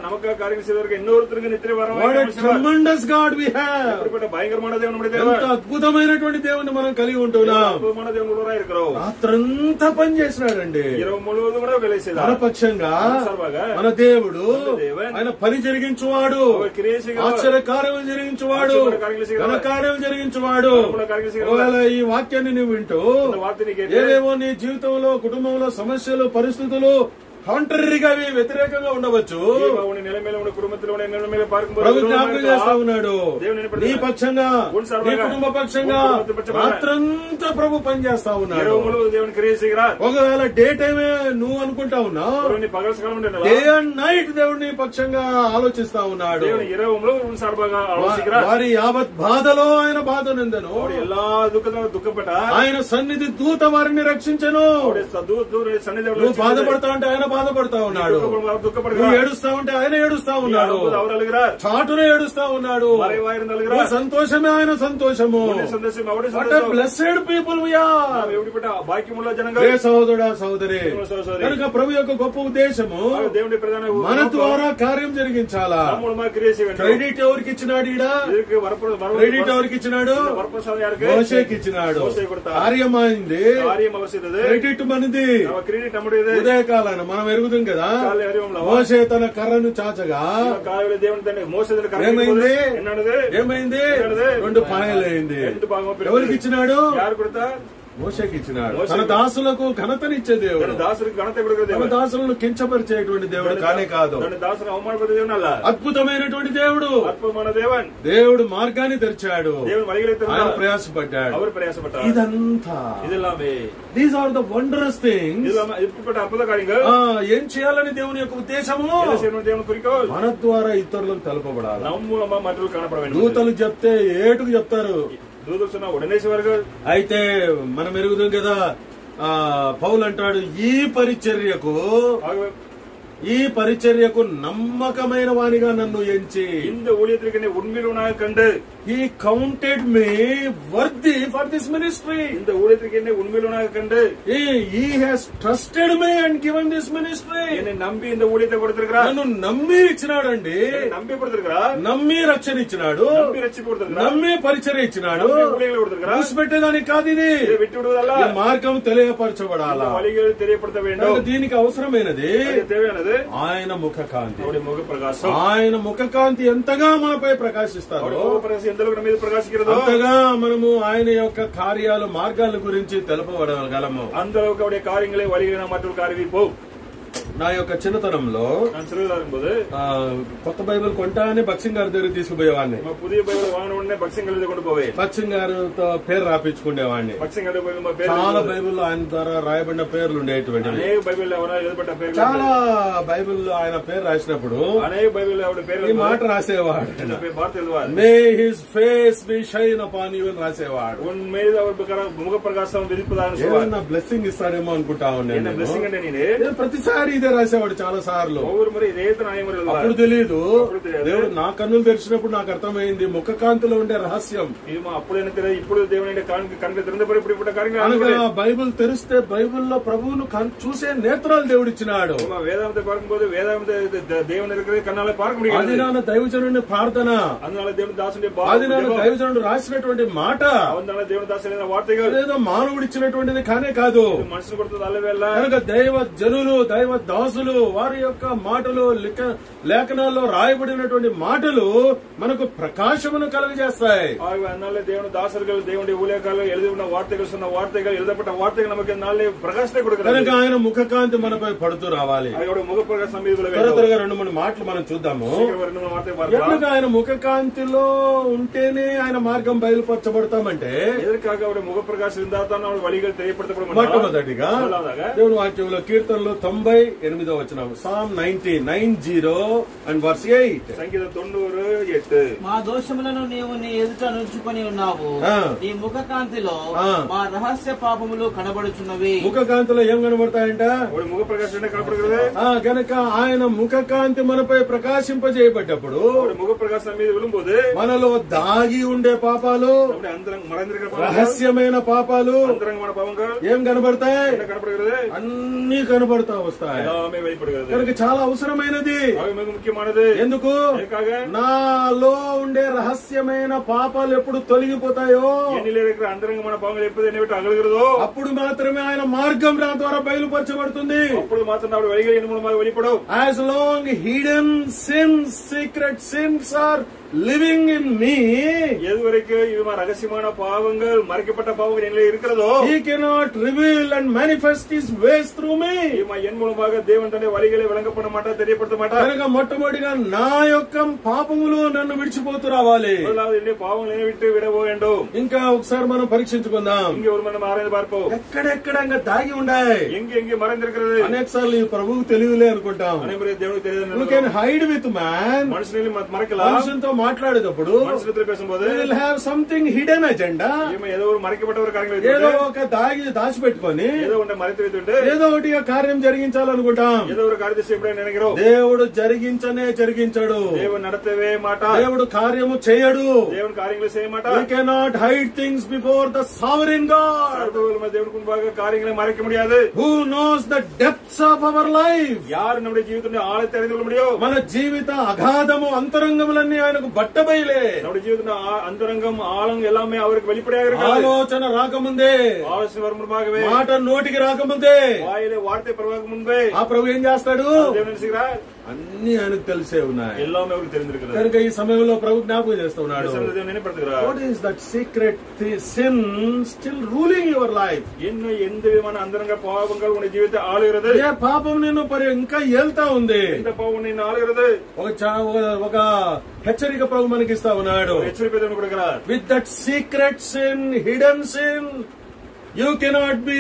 Tremendous God we have. ఎంత అద్భుతమైనటువంటి దేవుని మనం కలిగి ఉంటున్నాం. రాత్రంతా పని చేసినాడండి మన పక్షంగా. మన దేవుడు ఆయన పని జరిగించువాడు, ఆశ్చర్య కార్యం జరిగించువాడు, ఘన కార్యం జరిగించువాడు. ఒకవేళ ఈ వాక్యాన్ని నువ్వు వింటూ ఏవేమో నీ జీవితంలో కుటుంబంలో సమస్యలు పరిస్థితులు కాంట్రరీగా వ్యతిరేకంగా ఉండవచ్చు. ప్రభు జ్ఞాపకం చేస్తా ఉన్నాడు నీ పక్షంగా నీ కుటుంబ పక్షంగా రాత్రంతా ప్రభు పని చేస్తా ఉన్నాడు. ఒకవేళ డే టైమే నువ్వు అనుకుంటా ఉన్నావు, డే అండ్ నైట్ దేవుడు నీ పక్షంగా ఆలోచిస్తా ఉన్నాడు. వారి యావత్ బాధలో ఆయన బాధ నిందను, ఆయన సన్నిధి దూత వారిని రక్షించను. నువ్వు బాధపడతా ఉంటే ఆయన బాధపడతా ఉన్నాడు, నువ్వు ఏడుస్తా ఉంటే ఆయన ఏడుస్తా ఉన్నాడు, చాటున ఏడుస్తా ఉన్నాడు. సంతోషమే ఆయన సంతోషము. బ్లెస్డ్ పీపుల్ సహోదరుడా సహోదరి. కనుక ప్రభు యొక్క గొప్ప ఉద్దేశము మన ద్వారా కార్యం జరిగించాలా. క్రెడిట్ ఎవరికి ఇచ్చినాడు? ఈడ క్రెడిట్ ఎవరికి ఇచ్చినాడు? మోషేకి ఇచ్చినాడు. కార్యమైంది, క్రెడిట్ మనది. ఉదయకాలాన మనం ఎరుగుతాం కదా, మోషే తన కర్రను చాచగా ఏమైంది ఏమైంది రెండు పాయలైంది. ఎవరికి ఇచ్చినాడు? మోషేకి ఇచ్చినాడు. తన దాసులకు ఘనతనిచ్చే దేవుడు, తన దాసులను కించపరిచేటువంటి దేవుడు కానే కాదు. అద్భుతమైనటువంటి దేవుడు. దేవుడు మార్గాన్ని తెరిచాడు, ఆయన ప్రయాసపడ్డాడు. ఇదంతా these are the wondrous things. ఏం చేయాలని దేవుని యొక్క ఉద్దేశము మన ద్వారా ఇతరులకు తెలపబడాలి. దూతలు చెప్తే ఏటుకు చెప్తారు. అయితే మనం ఎరుగుదాం కదా, ఆ పౌలు అంటాడు ఈ పరిచర్యకు ఈ పరిచర్యకు నమ్మకమైన వానిగా నన్ను ఎంచి இந்த ஊழியத்திற்கு உண்மையிலுனாக கண்டு he counted me worthy for this ministry. இந்த ஊழியத்திற்கு என்னை உண்மையிலுனாக கண்டு he, he has trusted me and given this ministry. என்னை நம்பி இந்த ஊழியத்தை கொடுத்திருக்கிறார். నన్ను నమ్మి ఇచ్చినాడండి. నమ్మి கொடுத்திருக்கிறார். నమ్మి రక్షణ ఇచ్చినాడు, నమ్మి రక్షణ கொடுத்திருக்கிறார், నమ్మి పరిచర్య ఇచ్చినాడు. ஊழியங்களை கொடுத்திருக்கிறார். విడిచిపెట్టేదానికి కాదు ఇది. இதை விட்டு விடுவதல்ல, ఈ మార్గం తెలియపరచబడాలి, వழிகளை తెలియపడత வேண்டும். దీనికి అవసరమైనది தேவையானது ఆయన ముఖ కాంతి. ముఖ ప్రకాశం. ఆయన ముఖ కాంతి ఎంతగా మనపై ప్రకాశిస్తారు అంతగా మనము ఆయన యొక్క కార్యాలు మార్గాల గురించి తెలుపబడగలము. అందరూ కార్యங்களே వలిగిన మற்றொரு కార్యవిపో. నా యొక్క చిన్నతనంలో కొత్త బైబిల్ కొంటానే బక్సింగ్ గారి దగ్గర తీసుకుపోయేవాడిని. పుదియ బైబిల్ వాడనే బక్సింగ్ గారి దగ్గర పోవే. బక్సింగ్ గారితో పేరు రాపించుకునేవాడిని. చాలా బైబిల్ ఆయన ద్వారా రాయబడిన పేర్లు ఉండేటువంటి. చాలా బైబిల్ ఆయన పేరు రాసినప్పుడు ఈ మాట రాసేవాడు, may his face be shine upon you అని రాసేవాడు. ముఖ ప్రకాశం ఏమన్నా బ్లెస్సింగ్ ఇస్తాడేమో అనుకుంటా ఉన్నాను. ప్రతిసారి ఇదే రాసేవాడు చాలా సార్లు. అప్పుడు తెలియదు, దేవుడు నా కన్నులు తెరిచినప్పుడు నాకు అర్థమైంది ముఖ కాంతిలో ఉండే రహస్యం. ఇప్పుడు బైబిల్ తెరిస్తే బైబిల్లో ప్రభువును చూసే నేత్రాలు దేవుడు ఇచ్చినాడు. వేదాంత పార్కుపోతే వేదాంత దేవుని కన్నాలే పార్క. అది నాన్న దైవజనుడి ప్రార్థన, అది నాన్న దైవజనుడు రాసినటువంటి మాట, దేవుని దాసు వార్త ఏదో మానవుడు ఇచ్చినటువంటిది కానే కాదు. మనసు కొడుతుంది అల్లవేళ. కనుక దైవ జనులు దైవ దాసులు వారి యొక్క మాటలు లేఖ- లేఖనాల్లో రాయబడినటువంటి మాటలు మనకు ప్రకాశమును కలుగజేస్తాయి. அதனால தேவனுடைய தாசர்கள் தேவனுடைய ஊழியக்காரர்கள் எழுதின வார்த்தைகள் சொன்ன வார்த்தைகள் எழுதப்பட்ட வார்த்தைகள் நமக்கு நாளே பிரகாசத்தை கொடுக்கிறது. కనుక ఆయన ముఖకాంతి మనపై పడుతూ రావాలి. அவரோட முகப்பிரகாசம் மீதுல త్వర త్వరగా రెండు మూడు మాటలు మనం చూద్దాము. రెండు మూడు వార్తలు பார்க்கலாம். ఎందుకు ఆయన ముఖకాంతిలో ఉంటేనే ఆయన మార్గం బయలుపరచబడతామంటే ఎదరికాக அவருடைய முகப்பிரகாசம் இருந்தா தான் அவர் வழிகள் தெரியப்படுத்தப்படும். మొట్టమొదటిగా దేవుని వాక్యంలో కీర్తనలో తొంభై ఎనిమిదో వచనం psalm ninety nine zero and verse eight. సంగీతం తొంభై ఎనిమిది. మా దోషములను నీవు నీ ఎదుట నుంచుకొని ఉన్నావు, ఆ. నీ ముఖ కాంతిలో ఆ. మా రహస్య పాపములు కనబడుచున్నవి. ముఖకాంతిలో ఏం కనబడతాయంట? அவருடைய முகப்பிரகாசம் என்ன காணப்படுகிறது? ఆ గనక ఆయన ముఖకాంతి మనపై ప్రకాశింపజేయబడ్డప్పుడు அவருடைய முகப்பிரகாசம் மீது விழும்போது మనలో దాగి ఉండే పాపాలు, நம்முடைய அந்தரங்க மறைந்திருக்கிற பாவங்கள், రహస్యమైన పాపాలు அந்தரங்கமான பாவங்கள் ఏం కనబడతాయి? என்ன காணப்படுகிறது? అన్ని కనబడతా వస్తాయి. எல்லாமே வெளிப்படுகிறது. కనుక చాలా అవసరమైనది. அவை மிக முக்கியமானது. ఎందుకు? எதற்காக? నాలో ఉండే రహస్యమైన పాపాలు ఎప్పుడు తొలగిపోతాయో என்னிலே இருக்கிற அந்தரங்கமான பாவங்கள் எப்போது என்னை விட்டு அகலுகிறதோ అప్పుడు మాత్రమే ఆయన మార్గం నా ద్వారా బయలుపరచబడుతుంది. அப்பொழுது மாத்திரம் அவருடைய வழிகள் என் மூலமாக வெளிப்படும். As long hidden sins, secret sins are living in me, எதுவரைக்கும் இது மாதிரி ரகசியமான பாவங்கள் மறைக்கப்பட்ட பாவங்கள் என்னிலே இருக்கிறதோ he cannot reveal and manifest his ways through me. இவன் என் மூலமாக தேவன் தன்னுடைய வழிகளை விளங்கப்பட மாட்டார், தெரியப்படுத்த மாட்டார். కనుక మొట్టమొదటిగా నా యొక్క పాపములు నన్ను విడిచిపోతూ రావాలి. முதலாவது என்னுடைய பாவங்களை என்னை விட்டு விட வேண்டும். ఇంకా ఒకసారి మనం పరీక్షించుకుందాం. இங்கே ஒரு மனம் ஆராய்ந்து பார்ப்போம். ఎక్కడెక్కడ ఇంకా దాగి ఉన్నాయి. எங்கே எங்கே మறைந்திருக்கிறது? అనేక సార్లు ఈ ప్రభువుకు తెలియలే అనుకుంటాం. அனைவரும் தேவனுக்கு தெரியாது. You can hide with man. மனுஷனிலும் மறைக்கலாம். మనుషులతో మాట్లాడేటప్పుడు மனுஷனிடத்தில் பேசும்போது we will have something hidden agenda. இவன் ஏதோ ஒரு மறைக்கப்பட்ட ஒரு காரியங்களை ఏదో வைத்துவிட்டு, ఒక దాగి దాచిపెట్టుకొని ஏதோ ஒன்றை மறைத்து வைத்துவிட்டு ఏదో ఒకటిగా కార్యం జరిగించాలనుకుంటాం. ஏதோ ஒரு காரியத்தை செய்ய நினைக்கிறோம். దేవుడు జరిగించనే జరిగించడు. தேவன் நடத்தவே மாட்டார். దేవుడు కార్యము చేయడు. தேவன் காரியங்களை செய்ய We மாட்டார். cannot hide things before the sovereign God சர்வவல்லமை தேவனுக்கு முன்பாக காரியங்களை மறைக்க முடியாது. who knows the depths of our life. யார் நம்முடைய ஜீவிதத்தின் ஆழத்தை அறிந்து கொள்ள முடியும்? మన జీవిత అగాధము అంతరంగములన్నీ ఆయనకు బట్టబయలే. நம்முடைய ஜீவிதத்தின் ஆ- அந்தரங்கம் ஆழம் எல்லாமே அவருக்கு வெளிப்படையாக இருக்கிறது. ఆలోచన రాకముందే, ஆலோசனை வரும் முன்பாகவே, మాట నోటికి రాకముందే வாயிலே வார்த்தை பரவாக முன்பே ఆ ప్రభు ఏం చేస్తాడు? தேவன் என்ன செய்கிறார்? అన్ని ఆయనకు తెలిసే ఉన్నాయి. எல்லாமே அவருக்கு தெரிந்திருக்கிறது. కనుక ఈ సమయంలో ప్రభు జ్ఞాపకం చేస్తున్నాడు. இந்த சமயத்தில் தேவன் நினைப்படுத்துகிறார். What is that secret sin still ruling your life? என்ன எந்த விதமான அந்தரங்க பாவங்கள் உன்னுடைய ஜீவிதத்தை ஆளுகிறது? ఏ పాపం నిన్ను పరి ఇంకా ఏల్తా ఉంది. எந்த பாவம் నిన్ను ఆளுகிறது? ఒక చా- ఒక- ఒక హెచ్చరిక ప్రభు మనకి ఇస్తా ఉన్నాడు. ஒரு எச்சரிப்பை தேவன் கொடுக்கிறார். With that secret sin, hidden sin, you cannot be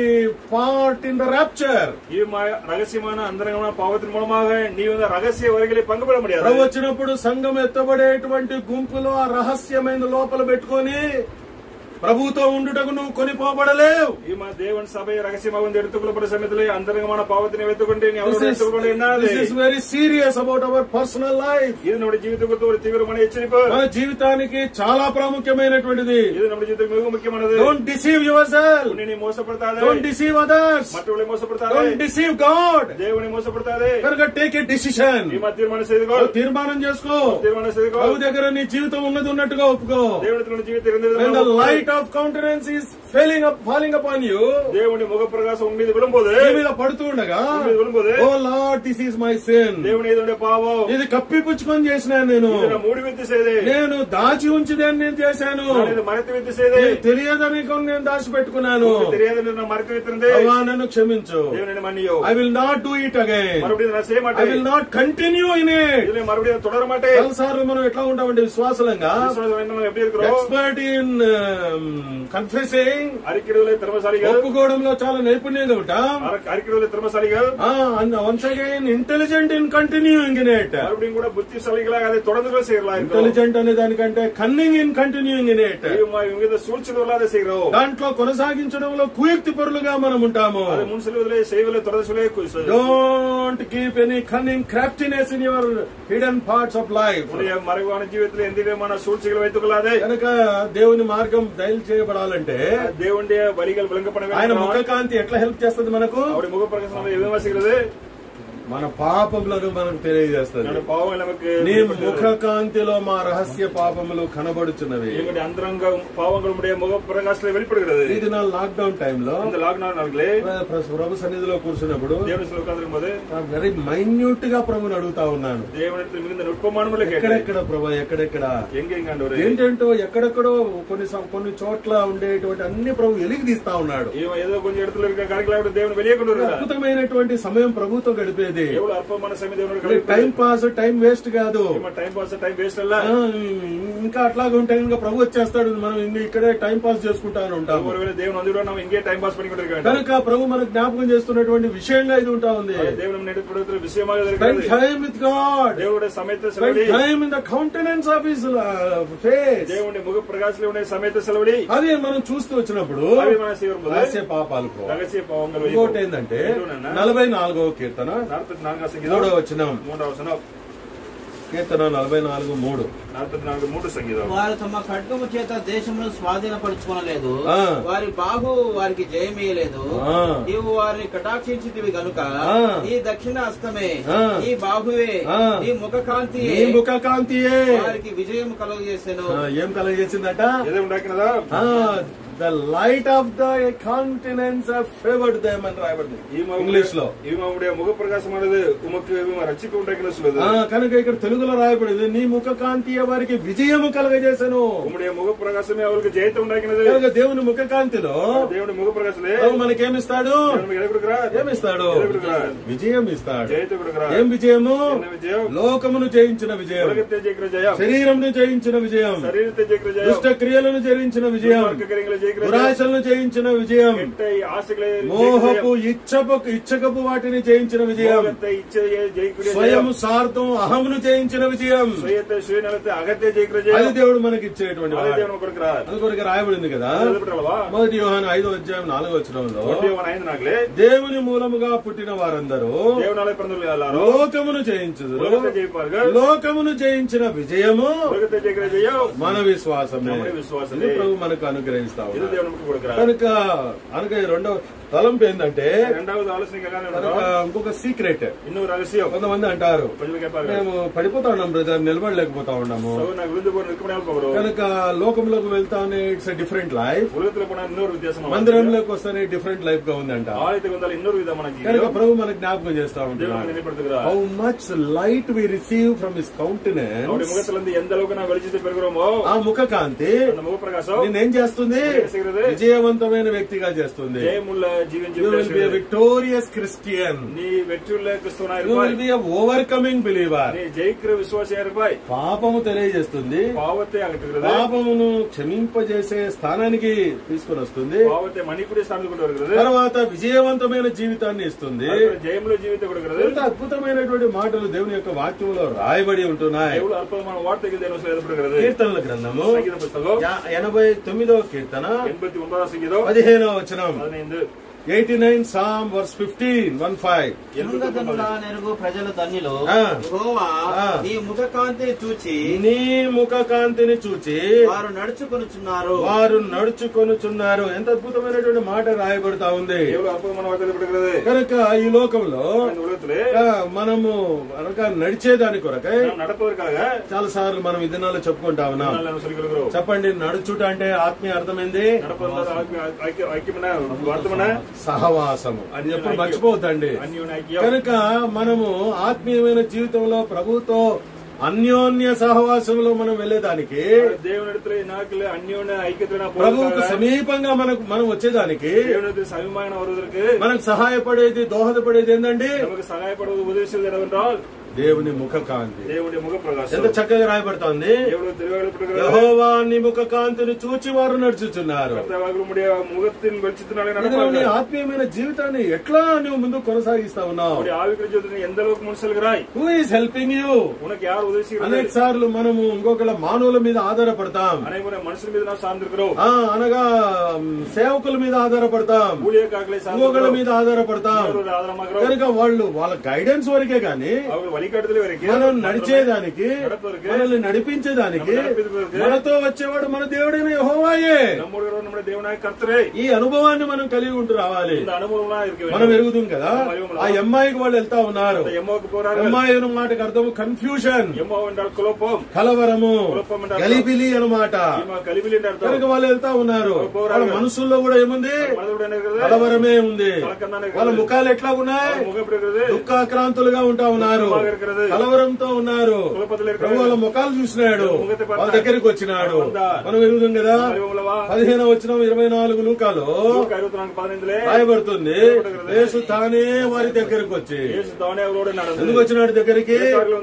part in the rapture. ఈ మా- రహస్యమైన అంతరంగమైన పావத்தின் మూలமாக నీ ఉన్న రహస్య వరగలి పங்గు పెడ முடியாது. ప్రభు వచ్చినప్పుడు సంఘం ఎత్తబడేటువంటి గుంపులో ఆ రహస్యమైన లోపల పెట్టుకొని ప్రభుతో ఉండుటకు నువ్వు కొనిపోబడలేవు. ఈ మా దేవుని సభ రహస్యமாக வந்து எடுத்துக்கொள்ளப்பட்ட சமயத்திலே அந்தரங்கமான பாவத்தினை வைத்துக்கொண்டு நீ அவரோடு This எடுத்துக்கொள்ள is, என்னாது? this is very serious about our personal life. இது நம்முடைய జీవితం குறித்து ஒரு தீவிரமான எச்சரிப்பு. మన జీవితానికి చాలా ప్రాముఖ్యమైనటువంటిది. இது நம்முடைய జీవితం மிக முக்கியமானது. Don't deceive yourself. உன்னை நீ மோசப்படுத்தாதே. Don't deceive others. மற்றவர்களை மோசப்படுத்தாதே. Don't deceive God. దేవుని మోసపడతాదే. కనుక టేక్ ఏ డిసిషన్. ఈ మా తీర్మానం చేసుకో. తీర్మానం చేసుకో. తీర్మానం చేసుకో. ప్రభు దగ్గర నీ జీవితం ఉన్నది ఉన్నట్టుగా ఒప్పుకో. దేవుని జీవితం இருந்தது. When the light of countenance is falling up falling upon you, దేవుని ముఖ ప్రకాశం ఉన్ మీద విలుంబోదు. నీ మీద పడుతూ ఉండగా, ఉన్ మీద విలుంబోదు. Oh Lord, this is my sin. దేవుని ఏదంటే పాపం. ఇది కప్పిపుచ్చుకొని చేసినాను నేను. ఇది మూడి విత్తి సేదే. నేను దాచి ఉంచిదేని నేను చేశాను. నేను మరతి విత్తి సేదే. నీకు తెలియదని కొన్ని నేను దాచిపెట్టుకున్నాను. తెలియదని నేను మరతి విత్తిందే. అవ్వా, నన్ను క్షమించు. దేవుని మన్నియో. I will not do it again. మరుబడి నా సేమ I will not continue in it. ఇది మరుబడి తొడర మాటే. చాలాసార్లు మనం ఎట్లా ఉంటామంటే విశ్వాసంగా విశ్వాసం ఎప్పుడు ఇరుకురో. ఎక్స్పర్ట్ ఇన్ కన్ఫెసింగ్, అరికిడులే తిరుమసాలిగా. ఒప్పుకోవడంలో చాలా నైపుణ్యంగా ఉంటాం. అరికిడులే తిరుమసాలిగా. Once again intelligent in continuing in it. మరుబడి కూడా బుద్ధిశాలిగా అది తొడర్ந்து చేయలా. ఇంటెలిజెంట్ అనే దానికంటే cunning in continuing in it. వివిధ సూచనలు చేయరు. దాంట్లో కొనసాగించడంలో కుయుక్తి పరులుగా మనం ఉంటాము. అది మున్సిపల్ వదిలే సేవలే తొడర్సులే. Don't keep any cunning craftiness in your hidden parts of life. మరుగువాన జీవితంలో ఎందుకే మన సూచనలు వెతుకులాదే. కనుక దేవుని మార్గం దయలు చేయబడాలంటే దేవుడి వలిగలు విలంగపడ ఆయన ముఖకాంతి ఎట్లా హెల్ప్ చేస్తుంది మనకు? ఆవిడ ముఖ ప్రకాశం ఏ విధంగా సిగలదే? మన పాపములను మనకు తెలియజేస్తుంది. நம்முடைய பாவங்கள் நமக்கு నీ ముఖ కాంతిలో మా రహస్య పాపములు కనబడుచున్నవి. எங்களுடைய அந்தரங்க பாவங்கள் உடைய முக பிரகாசத்தில் வெளிப்படுகிறது. ఇది నా లాక్డౌన్ టైంలో இந்த లాక్డౌన్ నాలుగులే ప్రభు సన్నిధిలో కూర్చున్నప్పుడు దేవుని సన్నిధిలో ఉட்கார்ந்திருக்கும்போது వెరీ మైన్యూట్ గా ప్రభుని అడుగుతా ఉన్నాను. దేవుని మిగుந்த నుట్పమానములే ఎక్కడెక్కడ ప్రభు ఎక్కడెక్కడ ఎంగెంగ ఆండవరే ఏంటంటో ఎక్కడెక్కడో కొన్ని కొన్ని చోట్ల ఉండేటువంటి అన్ని ప్రభు వెలికి తీస్తా ఉన్నాడు. ఏదో కొన్ని ఎడతలు இருக்க కార్యక్రమాలు దేవుని வெளியே கொண்டு வருகிறார். అద్భుతమైనటువంటి సమయం ప్రభుతో గడిపేది. ఎவ்வளவு అల్పమైన సమయం దేవుని గడిపేది. టైం పాస్ టైం వేస్ట్ కాదు. టైం పాస్ టైం వేస్ట్ అల్ల. ఇంకా అట్లాగే ఉంటే ఇంకా ప్రభు వచ్చేస్తాడు, మనం ఇక్కడే టైం పాస్ చేసుకుంటాను ఉంటాము. ఒకవేళ దేవుని అందులో మనం ఇంకే టైం పాస్ పనికొంటారు కనుక ప్రభు మనకు జ్ఞాపకం చేస్తున్నటువంటి విషయంగా ఇది ఉంటా ఉంది. దేవుని నేర్పుతున్న విషయమా స్పెండ్ టైం విత్ గాడ్. దేవుడి సమేత spend time in the countenance of his face. దేవుని ముఖ ప్రకాశంలో ఉండే సమేత సెలవుడి అది మనం చూస్తూ వచ్చినప్పుడు రహస్య పాపాలు రహస్య పాపములు. ఇంకోటి ఏంటంటే నలభై నాలుగవ కీర్తన మూడవ వచనం. మూడవ వచనం కీర్తన నలభై నాలుగు మూడు. నలభై నాలుగు మూడు సంగీతం. వారు తమ ఖడ్గము చేత దేశమును స్వాధీనపరుచుకోనలేదు, వారి బాహు వారికి జయమేయలేదు. నీవు వారిని కటాక్షించితివి గనుక ఈ దక్షిణ హస్తమే, ఈ బాహువే, ఈ ముఖ కాంతి ముఖ కాంతియే వారికి విజయం కలుగజేసెను. ఏం కలుగజేసిందట? ఏదో ఉండాకినదా? The light of the countenance have favored them అని రాయబడింది ఇంగ్లీష్ లో. ముఖ ప్రకాశం అనేది రక్షిక ఉంటాయి కనుక ఇక్కడ తెలుగులో రాయబడింది నీ ముఖ కాంతి వారికి విజయము కలగజేసను. ముఖ ప్రకాశమే అవరికి జయత ఉండాకినది. కనుక దేవుని ముఖ కాంతిలో దేవుని ముఖ ప్రకాశమే మనకేమిస్తాడు? ఏమిస్తాడు? విజయం ఇస్తాడు. ఏం విజయము? లోకమును జయించిన విజయం, శరీరమును జయించిన విజయం, దుష్ట క్రియలను జయించిన విజయం, దురాశలను జయించిన విజయం, మోహపు ఇచ్చపు ఇచ్చకపు వాటిని జయించిన విజయం, స్వయం స్వార్థం అహమును జయించిన విజయం. అది దేవుడు మనకి ఇచ్చేటువంటి అందుకొరకు రాయబడింది కదా మొదటి యోహాను ఐదో అధ్యాయం నాలుగో వచనంలో, దేవుని మూలముగా పుట్టిన వారందరూ లోకమును జయించుదురు, లోకమును జయించిన విజయము మన విశ్వాసమే. ప్రభు మనకు అనుగ్రహిస్తాం. కనుక అనగా రెండవ తలంపు ఏంటంటే ఇంకొక సీక్రెట్. కొంతమంది అంటారు మేము పడిపోతా ఉన్నాం బ్రదర్, నిలబడలేకపోతా ఉన్నాము. కనుక లోకంలోకి వెళ్తానే ఇట్స్ ఎ డిఫరెంట్ లైఫ్, మందిరంలోకి వస్తానే డిఫరెంట్ లైఫ్ గా ఉందంట. కనుక ప్రభు మనకు జ్ఞాపకం చేస్తా ఉంటున్నాడు how much light we receive from his countenance. ఆ ముఖ కాంతి నేనేం చేస్తుంది? విజయవంతమైన వ్యక్తిగా చేస్తుంది. You will be a victorious Christian. You will be a overcoming believer. పాపము తెలియజేస్తుంది, పాపమును క్షమింపజేసే స్థానానికి తీసుకుని వస్తుంది, తర్వాత విజయవంతమైన జీవితాన్ని ఇస్తుంది. ఎంత అద్భుతమైనటువంటి మాటలు దేవుని యొక్క వాక్యంలో రాయబడి ఉంటున్నాయి. కీర్తనల గ్రంథము ఎనభై తొమ్మిదవ కీర్తన పదిహేనవ వచనం. Eighty nine psalm verse fifteen one five. ప్రజల ధన్యులు యెహోవా నీ ముఖ కాంతిని చూచి నీ ముఖ కాంతిని చూచి వారు నడుచుకొనుచున్నారు, వారు నడుచుకొనుచున్నారు. ఎంత అద్భుతమైనటువంటి మాట రాయబడతా ఉంది. కనుక ఈ లోకంలో మనము అనగా నడిచేదాని కొరకై చాలా సార్లు మనం ఈ దినాల్లో చెప్పుకుంటా ఉన్నాం. చెప్పండి, నడుచుట అంటే ఆత్మీయ అర్థమైంది సహవాసము. అది ఎప్పుడు మర్చిపోతండి. కనుక మనము ఆత్మీయమైన జీవితంలో ప్రభుతో అన్యోన్య సహవాసంలో మనం వెళ్లేదానికి, ప్రభువుకు సమీపంగా మనకు మనం వచ్చేదానికి మనకు సహాయపడేది దోహదపడేది ఏంటండి? దేవుని ముఖ కాంతి. దేవుని ముఖ ప్రకాశం ఎంత చక్కగా రాయబడుతోంది. యెహోవా నీ ముఖ కాంతిని చూచి వారు నడుచుచున్నారు. ఆత్మీయమైన జీవితాన్ని ఎట్లా నువ్వు ముందు కొనసాగిస్తా ఉన్నావు? Who is helping you? అనేక సార్లు మనము ఇంకొకళ్ళ మానవుల మీద ఆధారపడతాం, అనగా సేవకుల మీద ఆధారపడతాం, ఇంకొకళ్ళ మీద ఆధారపడతాం. కనుక వాళ్ళు వాళ్ళ గైడెన్స్ వరకే గాని మనం నడిచేదానికి, మనల్ని నడిపించేదానికి మనతో వచ్చేవాడు మన దేవుడైన యెహోవాయే. ఈ అనుభవాన్ని మనం కలిగి ఉంటూ రావాలి. మనం ఎరుగుతాం కదా. ఆ అమ్మాయికి వాళ్ళు వెళ్తా ఉన్నారు. అమ్మాయి అన్న మాటకు అర్థం కన్ఫ్యూజన్, కలవరము, గలిబిలి అనమాట. కనుక వాళ్ళు వెళ్తా ఉన్నారు. వాళ్ళ మనసుల్లో కూడా ఏముంది? కలవరమే ఉంది. వాళ్ళ ముఖాలు ఎట్లా ఉన్నాయి? దుఃఖాక్రాంతులుగా ఉంటా ఉన్నారు, కలవరంతో ఉన్నారు. వాళ్ళ ముఖాలు చూసినాడు, వాళ్ళ దగ్గరికి వచ్చినాడు. మనం ఎరుగుతాం కదా. పదిహేను వచ్చిన ఇరవై నాలుగు లూకాలో రాయబడుతుంది, యేసు తానే వారి దగ్గరకు వచ్చి, ఎందుకు వచ్చినాడు దగ్గరికి?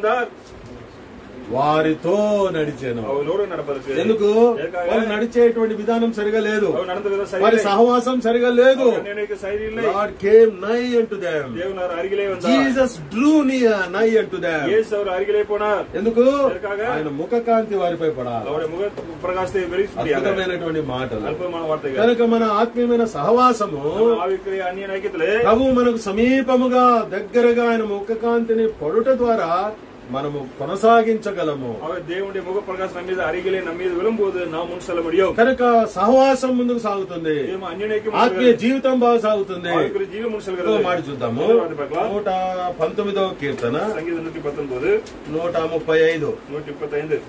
వారితో నడిచాను. ఎందుకు? వాళ్ళు నడిచేటువంటి విధానం సరిగా లేదు, వారి సహవాసం సరిగా లేదు. God came nigh unto them. Jesus drew near nigh unto them. ఎందుకు? ఆయన ముఖ కాంతి వారిపై పడాలి. అద్భుతమైనటువంటి మాటలు. కనుక మన ఆత్మీయమైన సహవాసము ప్రభు మనకు సమీపముగా దగ్గరగా ఆయన ముఖ కాంతిని పడుట ద్వారా మనము కొనసాగించగలము. దేవుడి ముఖ ప్రకాశం మీద అరిగిలే నమ్మీది విలంబోదు నా మున్సల ముడియం. కనుక సహవాసం ముందుకు సాగుతుంది, ఆత్మీయ జీవితం బాగా సాగుతుంది. మాట చూద్దాము. నూట పంతొమ్మిదవ కీర్తన నూటి పంతొమ్మిది నూట ముప్పై ఐదు నూట ముప్పై ఐదు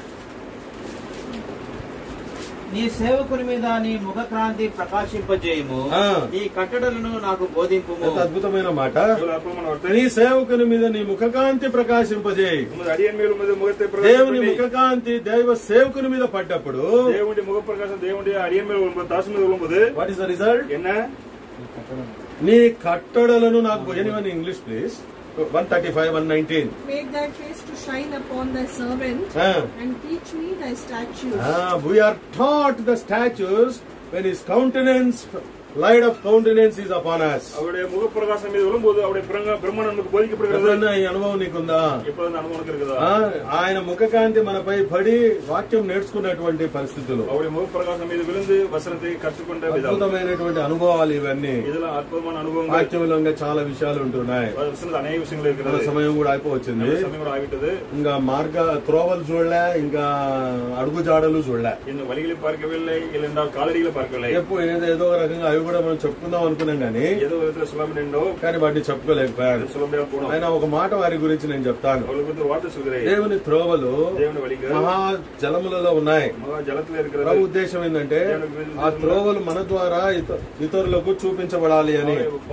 నీ సేవకుని మీద నీ ముఖ క్రాంతి ప్రకాశింపజేయము, నీ కట్టడలను నాకు బోధింపు. అద్భుతమైన మాట. నీ సేవకుని మీద నీ ముఖకాంతి ప్రకాశింపజేయి. దేవుని ముఖకాంతి దైవ సేవకుని మీద పడ్డప్పుడు దేవుడి ముఖ ప్రకాశం దేవుడి అడియన్ మీద దాసు మీద ఉలుంబుదు. What is the result? నీ కట్టడలను నాకు. Anyone English please. one thirty-five, one nineteen. Make thy face to shine upon thy servant, ah. and teach me thy statutes. Ah, we are taught the statutes when his countenance, light of countenance is upon us. అవడే ముఖ ప్రకాశం మీద ఉలుంబోదు. అవడే బ్రహ్మాండముకు బోధించబడుతుంది. ఈ అనుభవం నీకుందా? ఎప్పుడైనా అనుభవం కదా. ఆయన ముఖ కాంతి మనపై పడి వాక్యం నేర్చుకున్నటువంటి పరిస్థితులు, అవడే ముఖ ప్రకాశం మీద విలుంది వసనతి కట్టుకుంటే అద్భుతమైనటువంటి అనుభవాలు ఇవన్నీ. ఇదిలా అద్భుతమైన అనుభవం. వాక్యంలో చాలా విషయాలు ఉంటున్నాయి. అనేక విషయాలు. సమయం కూడా అయిపోవచ్చింది. సమయం కూడా ఆగిటది. ఇంకా మార్గ త్రోవలు చూడలే, ఇంకా అడుగు జాడలు చూడలే. ఇన్ని వలిగిలి పార్క్ వెళ్ళాయి, ఇలా కాలడీల పార్క్ వెళ్ళాయి. ఎప్పుడు ఏదో ఏదో రకంగా అవి కూడా మనం చెప్పుకుందాం అనుకున్నాం గానీ ఏదో సులభండో కానీ వాటిని చెప్పుకోలేకపోయాను. ఆయన ఒక మాట వారి గురించి నేను చెప్తాను. దేవుని త్రోవలు మహా జలములలో ఉన్నాయి. ప్రభు ఉద్దేశం ఏంటంటే ఆ త్రోవలు మన ద్వారా ఇతరులకు చూపించబడాలి అని.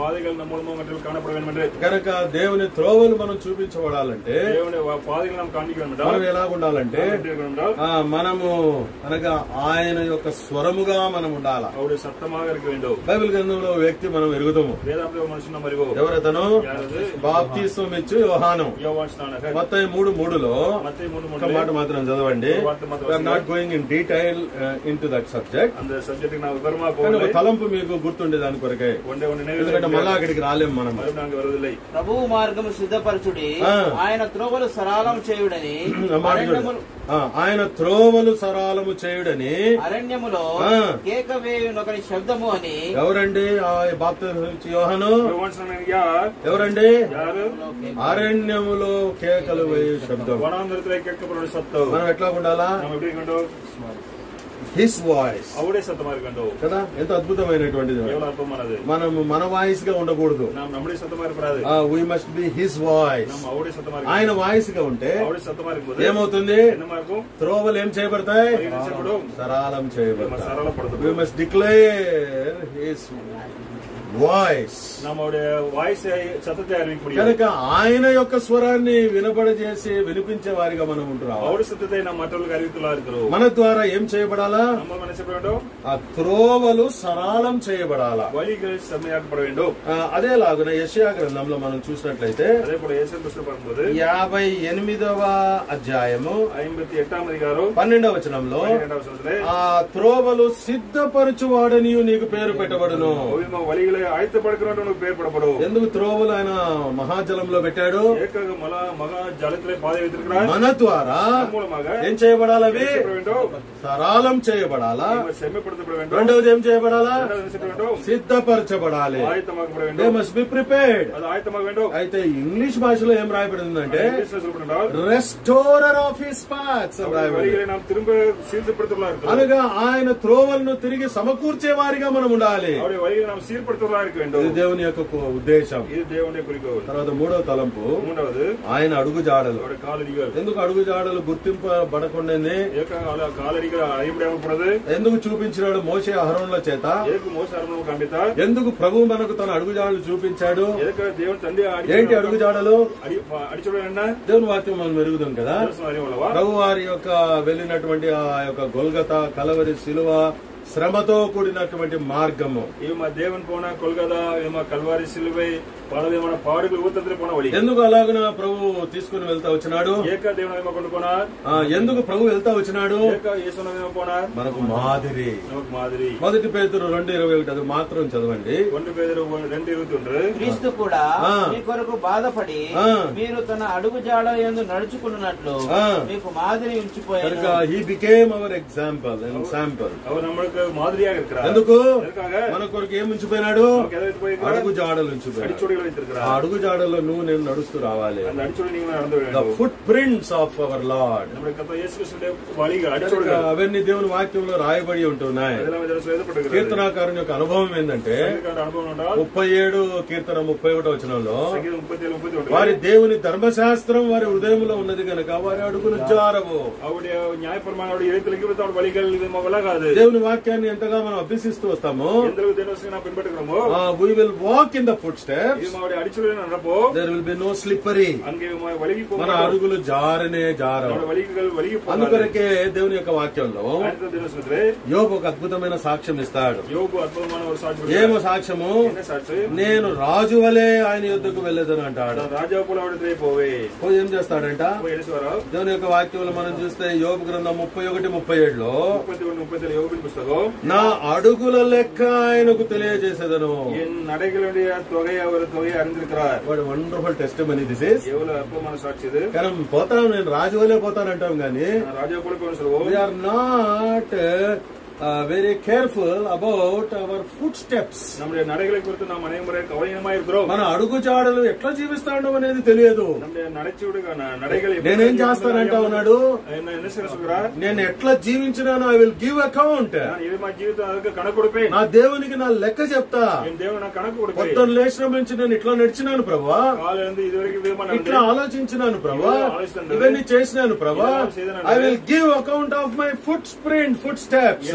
కనుక దేవుని త్రోవలు మనం చూపించబడాలంటే మనం ఎలా ఉండాలంటే మనము అనగా ఆయన యొక్క స్వరముగా మనం ఉండాలా. బైబిల్ గ్రంథంలో వ్యక్తి మనం ఎరుగుతాము. ఎవరతను? బాప్తిస్మం ఇచ్చు యోహాను. మత్తయి మూడు మూడులో ఒక మాట మాత్రం చదవండి. Not going in detail into that subject. తలంపు మీకు గుర్తుండే దాని కొరకే, ఎందుకంటే మళ్ళా అక్కడికి రాలేము మనం. ప్రభువు మార్గము సిద్ధపరచుడి, ఆయన త్రోవలు సరళం చేయుడని. ఆయన త్రోవలు సరళము చేయుడని అరణ్యములో కేక వేయునొకని శబ్దము అని. ఎవరండి ఆ బాప్తిస్మం యోహాను? ఎవరండి? అరణ్యములో కేకలు వేయు శబ్దం. మనం ఎట్లా ఉండాలా? హిస్ వాయిస్ కదా. ఎంత అద్భుతమైనటువంటిది. మనము మన వాయిస్ గా ఉండకూడదు. We must be his voice. ఆయన వాయిస్ గా ఉంటే ఏమవుతుంది? త్రోవలు ఏం చేయబడతాయి? సరళం చేయబడతాయి. We must declare his voice. కనుక ఆయన యొక్క స్వరాన్ని వినపడజేసి వినిపించే వారిగా మనం ఉంటున్నాం. మన ద్వారా ఏం చేయబడాలా? ఆ త్రోవలు సరళం చేయబడాలా. అదేలాగున యెషయా గ్రంథంలో మనం చూసినట్లయితే యాభై ఎనిమిదవ అధ్యాయము పన్నెండవ వచనంలో ఆ త్రోవలు సిద్ధపరచువాడని నీకు పేరు పెట్టబడును. ఎందుకు త్రోవలు ఆయన మహాజలంలో పెట్టాడు? మన ద్వారా ఏం చేయబడాలి? అవి సరళం సిద్ధం చేయబడాలా, செம்மைப்படுத்தப்பட வேண்டும். రెండవది ఏం చేయబడాలా, இரண்டாவது என்ன செய்ய வேண்டும்? సిద్ధపరచబడాలి. ஆயத்தமாக்கப்பட దే வேண்டும். Must be prepared. அது ఆయத்தமாக வேண்டும். అయితే ఇంగ్లీష్ భాషలో ఏం రాయబడిందంటే ఇంగ్లీష్లో చెప్పబడింది రెస్టోరర్ ఆఫ్ హిస్ పాత్స్ అని రాయబడింది. వరిகளை நாம் திரும்ப சீர்படுத்துவதா இருக்கிறோம். అనగా ఆయన త్రోవలను తిరిగి సమకూర్చే వారిగా మనం ఉండాలి. அவருடைய வரிகளை நாம் சீர்படுத்துவதா இருக்க வேண்டும். ఇది దేవుని యొక్క ఉద్దేశం. ఇది దేవుని குறிக்கோள். తర్వాత మూడవ తలంపు, మూడవది ఆయన అడుగు జాడలు. அவருடைய காலடிகள். ఎందుకు అడుగు జాడలు గుర్తింపబడకుండానే ఏక కాలడిகள் அறியப்படாமல் போனது ఎందుకు చూపించినాడు మోషే అహరోనుల చేత? ఏక మోషే అహరోను కాంపితార్. ఎందుకు ప్రభు మనకు తన అడుగు జాడలు చూపించాడు? ఏక దేవుని తండ్రి ఏంటి అడుగు జాడలు? అడిచోడన్నా దేవుని వాక్యం మనం మెరుగుదాం కదా. அறிவுள்ளவா ప్రభు వారి యొక్క వెళ్ళినటువంటి ఆ యొక్క గొల్గత కలవరి శిలువ శ్రమతో కూడినటువంటి మార్గము. ఈమె దేవుని పోన కొల్గదా ఈమె కల్వారి సిలువై పలవేమన పాడులు ఊతంత్రి పోన వడి. ఎందుకు అలాగన ప్రభు తీసుకుని వెళ్తా వచ్చినాడు? ఏక దేవుని ఏమ కొనుకోనార్. ఎందుకు ప్రభు వెళ్తా వచ్చినాడు? ఏక యేసుని ఏమ పోనార్. మనకు మాదిరి. మనకు మాదిరి. మొదటి పేతురు రెండు ఇరవై ఒకటి అది మాత్రం చదవండి. రెండు పేతురు రెండు ఇరవై ఒకటి. క్రీస్తు కూడా మీ కొరకు బాధపడి మీరు తన అడుగు జాడ యందు నడుచుకున్నట్లు మీకు మాదిరి ఉంచిపోయారు. He became our example and sample. Our మనకు మాదిరిగా இருக்கிறார். ఎందుకు? మన కొరకు ఏం ఉంచిపోయినాడు? అడుగు జాడలు ఉంచిపోయాడు. ఆ అడుగు జాడలో నువ్వు నేను నడుస్తూ రావాలి. The footprints of our Lord. అవన్నీ దేవుని వాక్యంలో రాయబడి ఉంటున్నాయి. కీర్తనాకారుని యొక్క అనుభవం ఏంటంటే ముప్పై ఏడు కీర్తన ముప్పై ఒకటో వచనంలో వారి దేవుని ధర్మశాస్త్రం వారి హృదయంలో ఉన్నది కనుక వారి అడుగులు జారవు. దేవుని వాక్యాన్ని ఎంతగా మనం అభ్యసిస్తూ వస్తామో we will walk in the footsteps. There will be no slippery. మన అడుగులు జారనే జారవు. అందుకొరకే దేవుని యొక్క వాక్యంలో యోబు ఒక అద్భుతమైన సాక్ష్యం ఇస్తాడు. ఏమో సాక్ష్యము? నేను రాజు వలె ఆయన యుద్ధకు వెళ్ళేదని అంటాడు. పోయి ఏం చేస్తాడంట? దేవుని యొక్క వాక్యంలో మనం చూస్తే యోబు గ్రంథం ముప్పై ఒకటి ముప్పై ఏడులో నా అడుగుల లెక్క ఆయనకు తెలియజేసేదను. Wonderful testimony this is. కానీ పోతాను నేను రాజు వలే పోతానంటాం గానీ we are not very careful about our footsteps. మన అడుగు జాడలు ఎట్లా జీవిస్తాడు అనేది తెలియదు. నేనేం చేస్తానంటా ఉన్నాడు? నేను ఎట్లా జీవించినాను ఐ విల్ గివ్ అకౌంట్. నా దేవునికి నా లెక్క చెప్తా. పొద్దున్న లేచిన నుంచి నేను ఇట్లా నడిచినాను ప్రభా, ఇట్లా ఆలోచించినాను ప్రభా, ఇవన్నీ చేసినాను ప్రభా. I will give account of my footprints footsteps.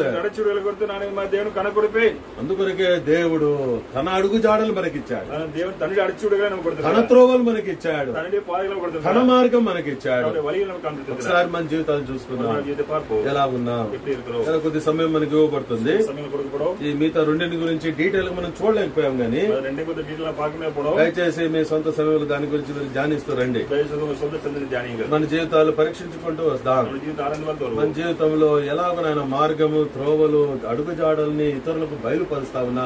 అందుకొరకే దేవుడు తన అడుగు జాడలు మనకిచ్చాడు. తన త్రోవలు మనకిచ్చాడు. తన మార్గం మనకిచ్చాడు. ఒకసారి మన జీవితాలు చూసుకున్నాం, ఎలా ఉన్నాం. కొద్ది సమయం మనకి ఇవ్వబడుతుంది. ఈ మిగతా రెండింటి గురించి డీటెయిల్ మనం చూడలేకపోయాం గానీ దయచేసి మీ సొంత సమయంలో దాని గురించి మీరు ధ్యానిస్తూ రండి. మన జీవితాలు పరీక్షించుకుంటూ వస్తాం. మన జీవితంలో ఎలాగోనైనా మార్గము త్రోవలు అడుగు జాడల్ని ఇతరులకు బయలుపరుస్తా ఉన్నా.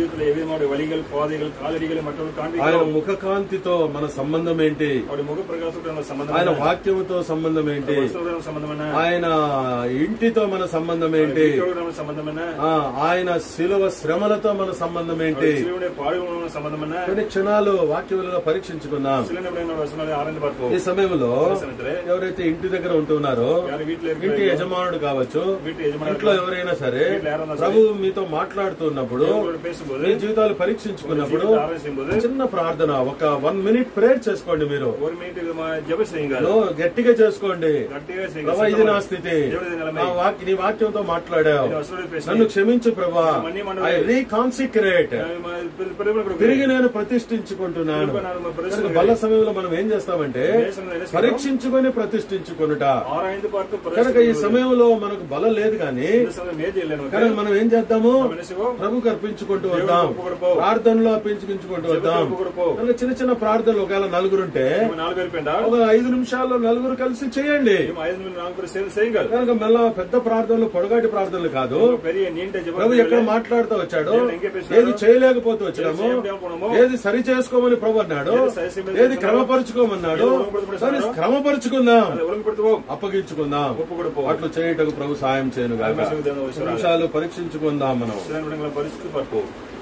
ఆయన ముఖ కాంతితో మన సంబంధం ఏంటి? ఆయన వాక్యముతో సంబంధం ఏంటి? ఆయన ఇంటితో మన సంబంధం ఏంటి? ఆయన శిలువ శ్రమలతో మన సంబంధం ఏంటి? కొన్ని క్షణాలు వాక్యములుగా పరీక్షించుకున్నాం. ఈ సమయంలో ఎవరైతే ఇంటి దగ్గర ఉంటున్నారో, ఇంటి యజమానుడు కావచ్చు, ఇంట్లో ఎవరైనా సరే ప్రభు మీతో మాట్లాడుతున్నప్పుడు, మీ జీవితాలు పరీక్షించుకున్నప్పుడు చిన్న ప్రార్థన ఒక వన్ మినిట్ ప్రేయర్ చేసుకోండి. మీరు గట్టిగా చేసుకోండి. ప్రభా ఇది నా స్థితి, నీ వాక్యంతో మాట్లాడావు, నన్ను క్షమించు ప్రభా. ఐ రీకాన్సిక్రేట్, తిరిగి నేను ప్రతిష్ఠించుకుంటున్నాను. బల సమయంలో మనం ఏం చేస్తామంటే పరీక్షించుకొని ప్రతిష్ఠించుకునుట. కనుక ఈ సమయంలో మనకు బలం లేదు కానీ కానీ మనం ఏం చేద్దాము, ప్రభుకి అర్పించుకుంటూ వద్దాం, ప్రార్థనలో అర్పించుకుంటూ వద్దాం. కనుక చిన్న చిన్న ప్రార్థనలు ఒకవేళ నలుగురుంటే ఒక ఐదు నిమిషాల్లో నలుగురు కలిసి చేయండి. కనుక మళ్ళా పెద్ద ప్రార్థనలు పొడగాటి ప్రార్థనలు కాదు. ప్రభు ఎక్కడ మాట్లాడుతూ వచ్చాడు, ఏది చేయలేకపోతూ వచ్చాము, ఏది సరి చేసుకోమని ప్రభు అన్నాడు, ఏది క్రమపరుచుకోమన్నాడు, దాన్ని క్రమపరుచుకుందాం, అప్పగించుకుందాం. అట్లు చేయటకు ప్రభు సాయం చేయను గాక. నిమిషాలు పరీక్షించుకుందాం మనం. పరిస్థితి